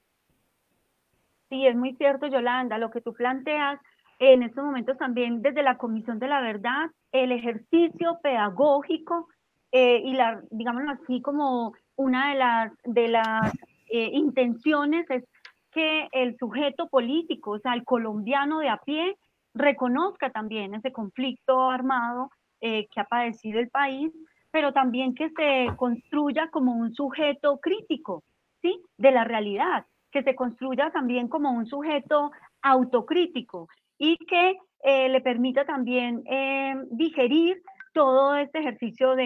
Sí, es muy cierto, Yolanda, lo que tú planteas en estos momentos también desde la Comisión de la Verdad, el ejercicio pedagógico y digámoslo así, como una de las intenciones es que el sujeto político, o sea, el colombiano de a pie, reconozca también ese conflicto armado que ha padecido el país, pero también que se construya como un sujeto crítico, ¿sí?, de la realidad, que se construya también como un sujeto autocrítico y que le permita también digerir todo este ejercicio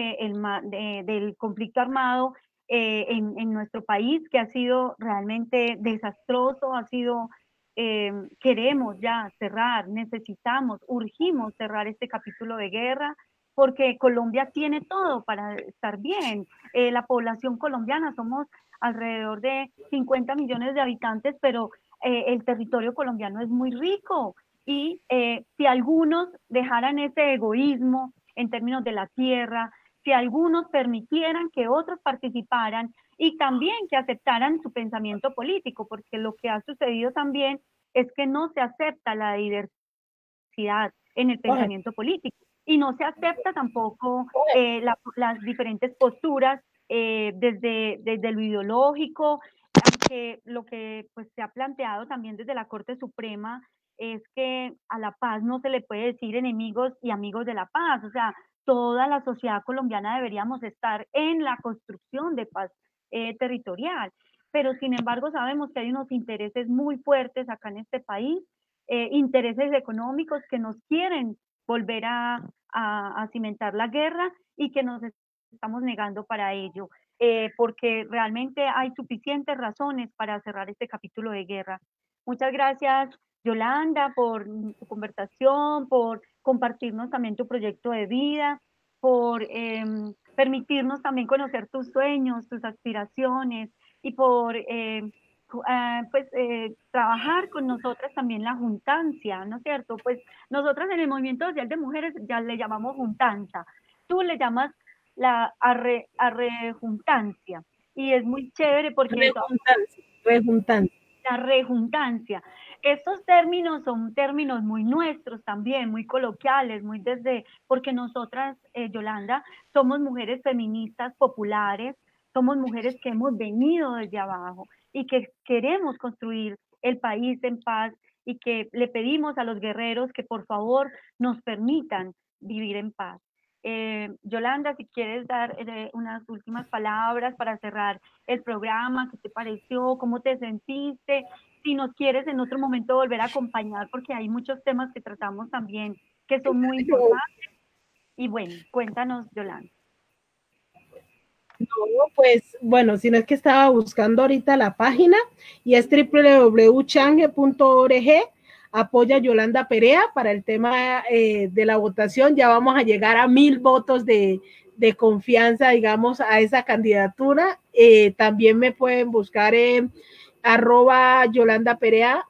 del conflicto armado en nuestro país, que ha sido realmente desastroso, ha sido, queremos ya cerrar, necesitamos, urgimos cerrar este capítulo de guerra, porque Colombia tiene todo para estar bien. La población colombiana somos alrededor de 50 millones de habitantes, pero el territorio colombiano es muy rico, y si algunos dejaran ese egoísmo en términos de la tierra, si algunos permitieran que otros participaran y también que aceptaran su pensamiento político, porque lo que ha sucedido también es que no se acepta la diversidad en el pensamiento político y no se acepta tampoco las diferentes posturas desde lo ideológico, aunque lo que pues se ha planteado también desde la Corte Suprema es que a la paz no se le puede decir enemigos y amigos de la paz, o sea, toda la sociedad colombiana deberíamos estar en la construcción de paz territorial, pero sin embargo sabemos que hay unos intereses muy fuertes acá en este país, intereses económicos que nos quieren volver a cimentar la guerra y que nos estamos negando para ello, porque realmente hay suficientes razones para cerrar este capítulo de guerra. Muchas gracias, Yolanda, por tu conversación, por compartirnos también tu proyecto de vida, por permitirnos también conocer tus sueños, tus aspiraciones y por trabajar con nosotras también la juntancia, ¿no es cierto? Pues nosotras en el Movimiento Social de Mujeres ya le llamamos juntanza, tú le llamas la arrejuntancia, y es muy chévere porque Rejuntancia. La rejuntancia. Estos términos son términos muy nuestros también, muy coloquiales, muy desde, porque nosotras, Yolanda, somos mujeres feministas populares, somos mujeres que hemos venido desde abajo y que queremos construir el país en paz y que le pedimos a los guerreros que por favor nos permitan vivir en paz. Yolanda, si quieres dar unas últimas palabras para cerrar el programa, ¿qué te pareció? ¿Cómo te sentiste? Si nos quieres en otro momento volver a acompañar, porque hay muchos temas que tratamos también que son muy importantes. Y bueno, cuéntanos, Yolanda. No, pues bueno, si no es que estaba buscando ahorita la página y es www.change.org. Apoya Yolanda Perea para el tema de la votación. Ya vamos a llegar a 1000 votos de confianza, digamos, a esa candidatura. También me pueden buscar en @Yolanda Perea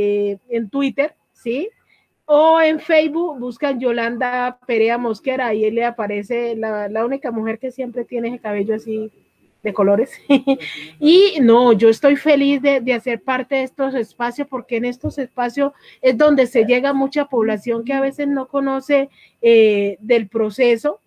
en Twitter, ¿sí? O en Facebook buscan Yolanda Perea Mosquera, ahí le aparece la única mujer que siempre tiene ese cabello así de colores. Y no, yo estoy feliz de hacer parte de estos espacios, porque en estos espacios es donde se llega a mucha población que a veces no conoce del proceso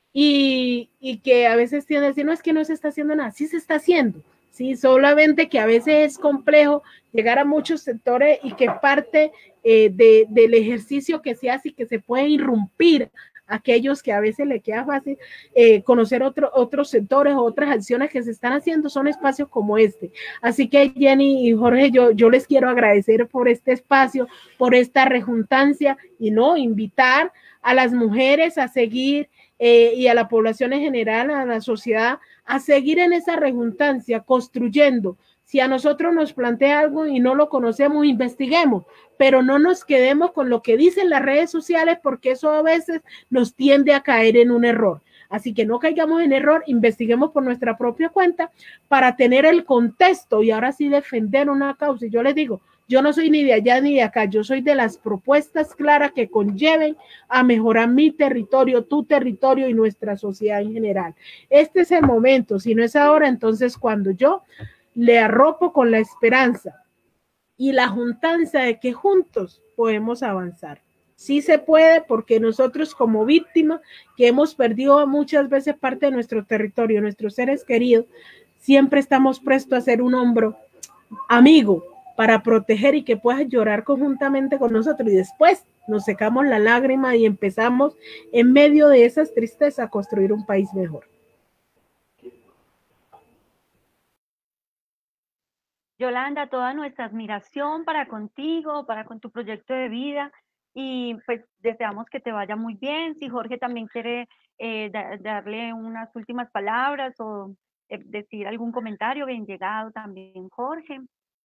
y que a veces tiene que decir, no, es que no se está haciendo nada. Sí se está haciendo, sí, solamente que a veces es complejo llegar a muchos sectores y que parte del ejercicio que se hace y que se puede irrumpir aquellos que a veces le queda fácil conocer otros sectores o otras acciones que se están haciendo, son espacios como este. Así que Jenny y Jorge, yo les quiero agradecer por este espacio, por esta rejuntancia y no invitar a las mujeres a seguir y a la población en general, a la sociedad, a seguir en esa rejuntancia, construyendo. Si a nosotros nos plantea algo y no lo conocemos, investiguemos, pero no nos quedemos con lo que dicen las redes sociales, porque eso a veces nos tiende a caer en un error. Así que no caigamos en error, investiguemos por nuestra propia cuenta para tener el contexto y ahora sí defender una causa. Y yo les digo, yo no soy ni de allá ni de acá, yo soy de las propuestas claras que conlleven a mejorar mi territorio, tu territorio y nuestra sociedad en general. Este es el momento, si no es ahora, entonces cuando yo le arropo con la esperanza y la juntanza de que juntos podemos avanzar. Sí se puede, porque nosotros como víctimas que hemos perdido muchas veces parte de nuestro territorio, nuestros seres queridos, siempre estamos prestos a ser un hombro amigo para proteger y que puedas llorar conjuntamente con nosotros, y después nos secamos la lágrima y empezamos en medio de esas tristezas a construir un país mejor. Yolanda, toda nuestra admiración para contigo, para con tu proyecto de vida, y pues deseamos que te vaya muy bien. Si Jorge también quiere darle unas últimas palabras o decir algún comentario, bien llegado también, Jorge.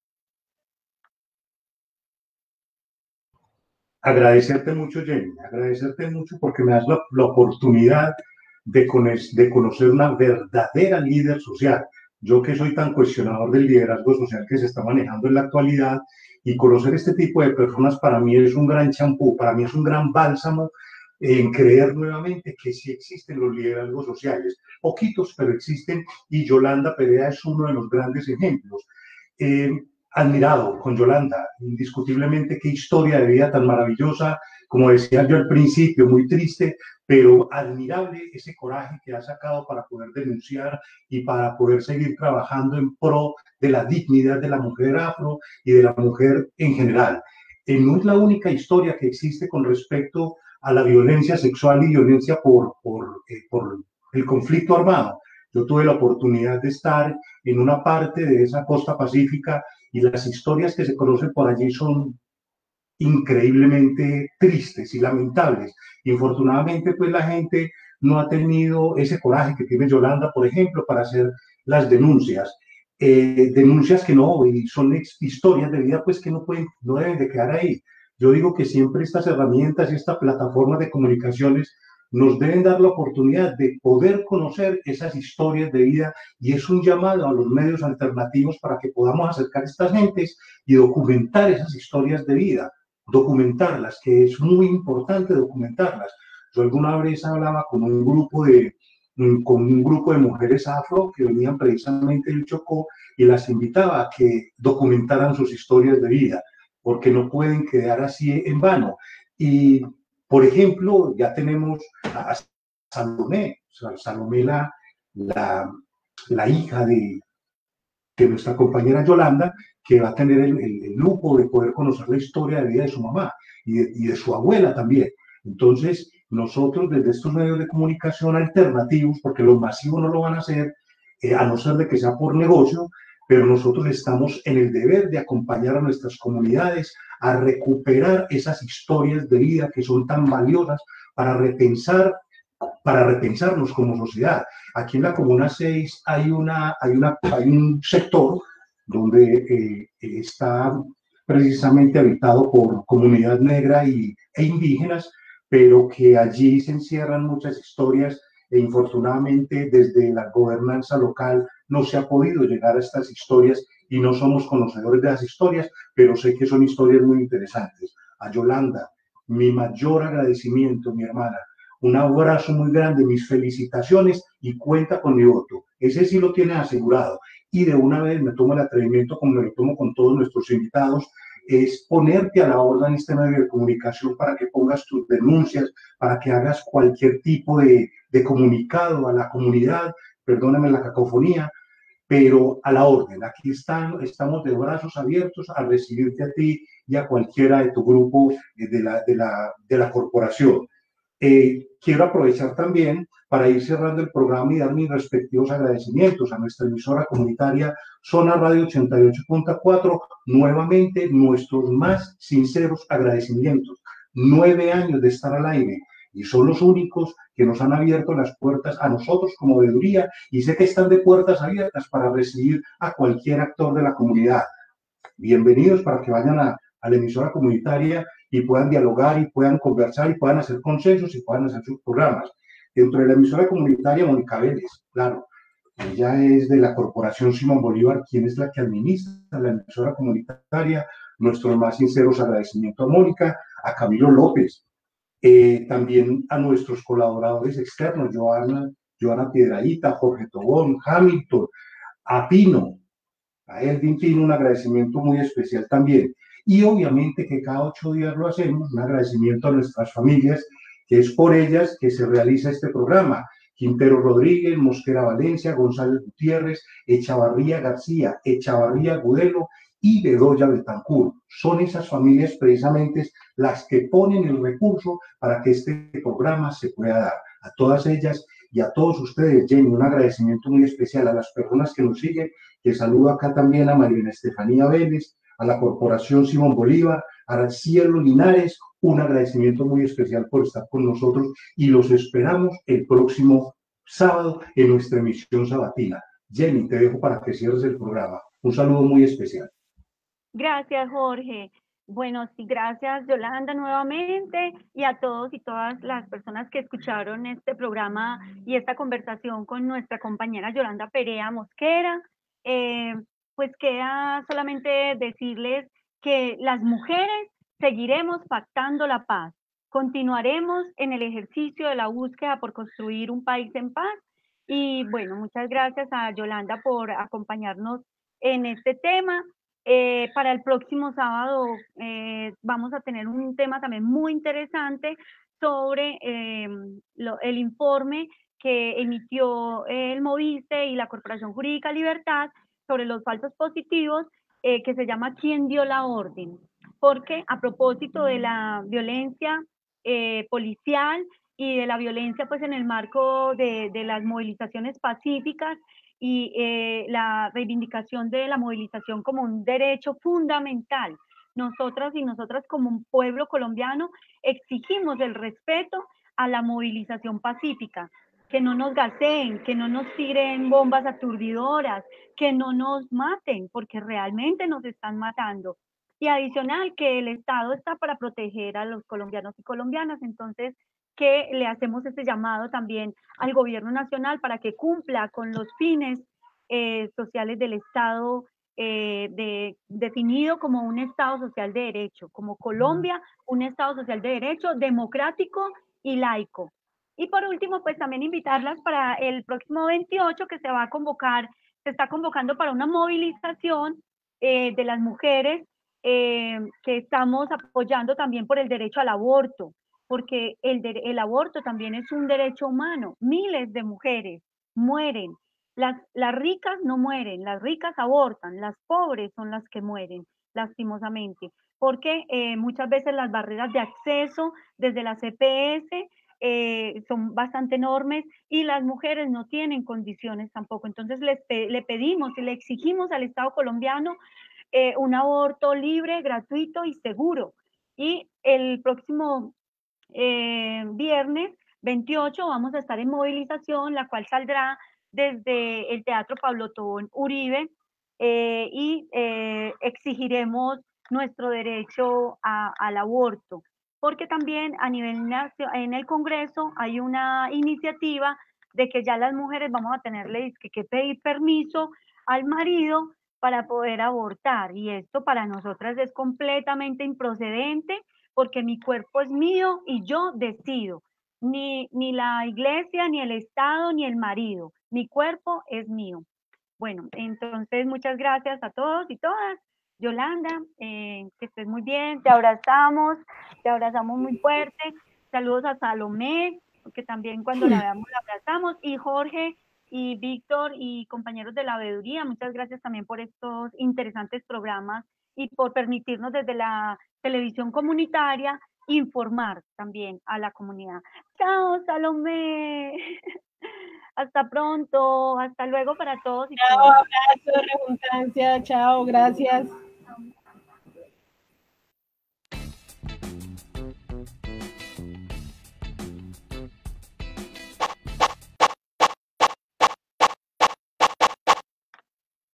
Agradecerte mucho, Jenny, agradecerte mucho porque me das la oportunidad de conocer una verdadera líder social. Yo que soy tan cuestionador del liderazgo social que se está manejando en la actualidad, y conocer este tipo de personas para mí es un gran champú, para mí es un gran bálsamo en creer nuevamente que sí existen los liderazgos sociales. Poquitos, pero existen, y Yolanda Perea es uno de los grandes ejemplos. Admirado con Yolanda, indiscutiblemente, qué historia de vida tan maravillosa, como decía yo al principio, muy triste, pero admirable ese coraje que ha sacado para poder denunciar y para poder seguir trabajando en pro de la dignidad de la mujer afro y de la mujer en general. No es la única historia que existe con respecto a la violencia sexual y violencia por el conflicto armado. Yo tuve la oportunidad de estar en una parte de esa costa pacífica y las historias que se conocen por allí son increíblemente tristes y lamentables. Infortunadamente, pues la gente no ha tenido ese coraje que tiene Yolanda, por ejemplo, para hacer las denuncias. Denuncias que no, y son historias de vida pues que no deben de quedar ahí. Yo digo que siempre estas herramientas y esta plataforma de comunicaciones nos deben dar la oportunidad de poder conocer esas historias de vida, y es un llamado a los medios alternativos para que podamos acercar a estas gentes y documentar esas historias de vida, documentarlas, que es muy importante documentarlas. Yo alguna vez hablaba con un grupo de con un grupo de mujeres afro que venían precisamente del Chocó y las invitaba a que documentaran sus historias de vida, porque no pueden quedar así en vano. Y, por ejemplo, ya tenemos a Salomé, Salomé la hija de nuestra compañera Yolanda, que va a tener el lujo de poder conocer la historia de vida de su mamá y de su abuela también. Entonces, nosotros desde estos medios de comunicación alternativos, porque los masivos no lo van a hacer, a no ser de que sea por negocio, pero nosotros estamos en el deber de acompañar a nuestras comunidades a recuperar esas historias de vida que son tan valiosas para repensarnos como sociedad. Aquí en la Comuna 6 hay un sector donde está precisamente habitado por comunidad negra e indígenas, pero que allí se encierran muchas historias e infortunadamente desde la gobernanza local no se ha podido llegar a estas historias y no somos conocedores de las historias, pero sé que son historias muy interesantes. A Yolanda, mi mayor agradecimiento, mi hermana, un abrazo muy grande, mis felicitaciones y cuenta con mi voto. Ese sí lo tienes asegurado. Y de una vez me tomo el atrevimiento, como me lo tomo con todos nuestros invitados, es ponerte a la orden en este medio de comunicación para que pongas tus denuncias, para que hagas cualquier tipo de comunicado a la comunidad, perdóname la cacofonía, pero a la orden. Aquí estamos de brazos abiertos a recibirte a ti y a cualquiera de tu grupo de la corporación. Quiero aprovechar también para ir cerrando el programa y dar mis respectivos agradecimientos a nuestra emisora comunitaria Zona Radio 88.4. Nuevamente, nuestros más sinceros agradecimientos. 9 años de estar al aire y son los únicos que nos han abierto las puertas a nosotros como veeduría y sé que están de puertas abiertas para recibir a cualquier actor de la comunidad. Bienvenidos para que vayan a la emisora comunitaria y puedan dialogar y puedan conversar y puedan hacer consensos y puedan hacer sus programas. Dentro de la emisora comunitaria, Mónica Vélez, claro, ella es de la Corporación Simón Bolívar, quien es la que administra la emisora comunitaria. Nuestros más sinceros agradecimientos a Mónica, a Camilo López, también a nuestros colaboradores externos, Joana Piedrahita, Jorge Tobón, Hamilton, a Pino, a Edwin Pino, un agradecimiento muy especial también. Y obviamente que cada 8 días lo hacemos, un agradecimiento a nuestras familias, que es por ellas que se realiza este programa. Quintero Rodríguez, Mosquera Valencia, González Gutiérrez, Echavarría García, Echavarría Gudelo y Bedoya Betancourt. Son esas familias precisamente las que ponen el recurso para que este programa se pueda dar. A todas ellas y a todos ustedes, Jenny, un agradecimiento muy especial a las personas que nos siguen, que saludo acá también a María Estefanía Vélez, a la Corporación Simón Bolívar, a Cielo Linares, un agradecimiento muy especial por estar con nosotros y los esperamos el próximo sábado en nuestra emisión sabatina. Jenny, te dejo para que cierres el programa. Un saludo muy especial. Gracias, Jorge. Bueno, sí, gracias, Yolanda, nuevamente, y a todos y todas las personas que escucharon este programa y esta conversación con nuestra compañera Yolanda Perea Mosquera. Pues queda solamente decirles que las mujeres seguiremos pactando la paz, continuaremos en el ejercicio de la búsqueda por construir un país en paz. Y bueno, muchas gracias a Yolanda por acompañarnos en este tema. Para el próximo sábado vamos a tener un tema también muy interesante sobre el informe que emitió el Moviste y la Corporación Jurídica Libertad sobre los falsos positivos, que se llama ¿Quién dio la orden? Porque a propósito de la violencia policial y de la violencia pues en el marco de las movilizaciones pacíficas, y la reivindicación de la movilización como un derecho fundamental. Nosotras y nosotras como un pueblo colombiano exigimos el respeto a la movilización pacífica, que no nos gaseen, que no nos tiren bombas aturdidoras, que no nos maten, porque realmente nos están matando. Y adicional, que el Estado está para proteger a los colombianos y colombianas, entonces que le hacemos este llamado también al gobierno nacional para que cumpla con los fines sociales del Estado definido como un Estado social de derecho, como Colombia, un Estado social de derecho democrático y laico. Y por último, pues también invitarlas para el próximo 28 que se va a convocar, se está convocando para una movilización de las mujeres que estamos apoyando también por el derecho al aborto, porque el aborto también es un derecho humano. Miles de mujeres mueren. Las ricas no mueren, las ricas abortan, las pobres son las que mueren, lastimosamente, porque muchas veces las barreras de acceso desde la CPS son bastante enormes y las mujeres no tienen condiciones tampoco. Entonces le pedimos y le exigimos al Estado colombiano un aborto libre, gratuito y seguro. Y el próximo viernes 28 vamos a estar en movilización, la cual saldrá desde el Teatro Pablo Tobón Uribe y exigiremos nuestro derecho al aborto, porque también a nivel en el Congreso hay una iniciativa de que ya las mujeres vamos a tenerle que pedir permiso al marido para poder abortar, y esto para nosotras es completamente improcedente porque mi cuerpo es mío y yo decido. Ni la iglesia, ni el Estado, ni el marido. Mi cuerpo es mío. Bueno, entonces muchas gracias a todos y todas. Yolanda, que estés muy bien, te abrazamos muy fuerte. Saludos a Salomé, porque también cuando la veamos la abrazamos. Y Jorge y Víctor y compañeros de la veeduría, muchas gracias también por estos interesantes programas y por permitirnos desde la televisión comunitaria informar también a la comunidad. Chao, Salomé. Hasta pronto, hasta luego para todos y Chao, todas. abrazo, redundancia, chao, gracias.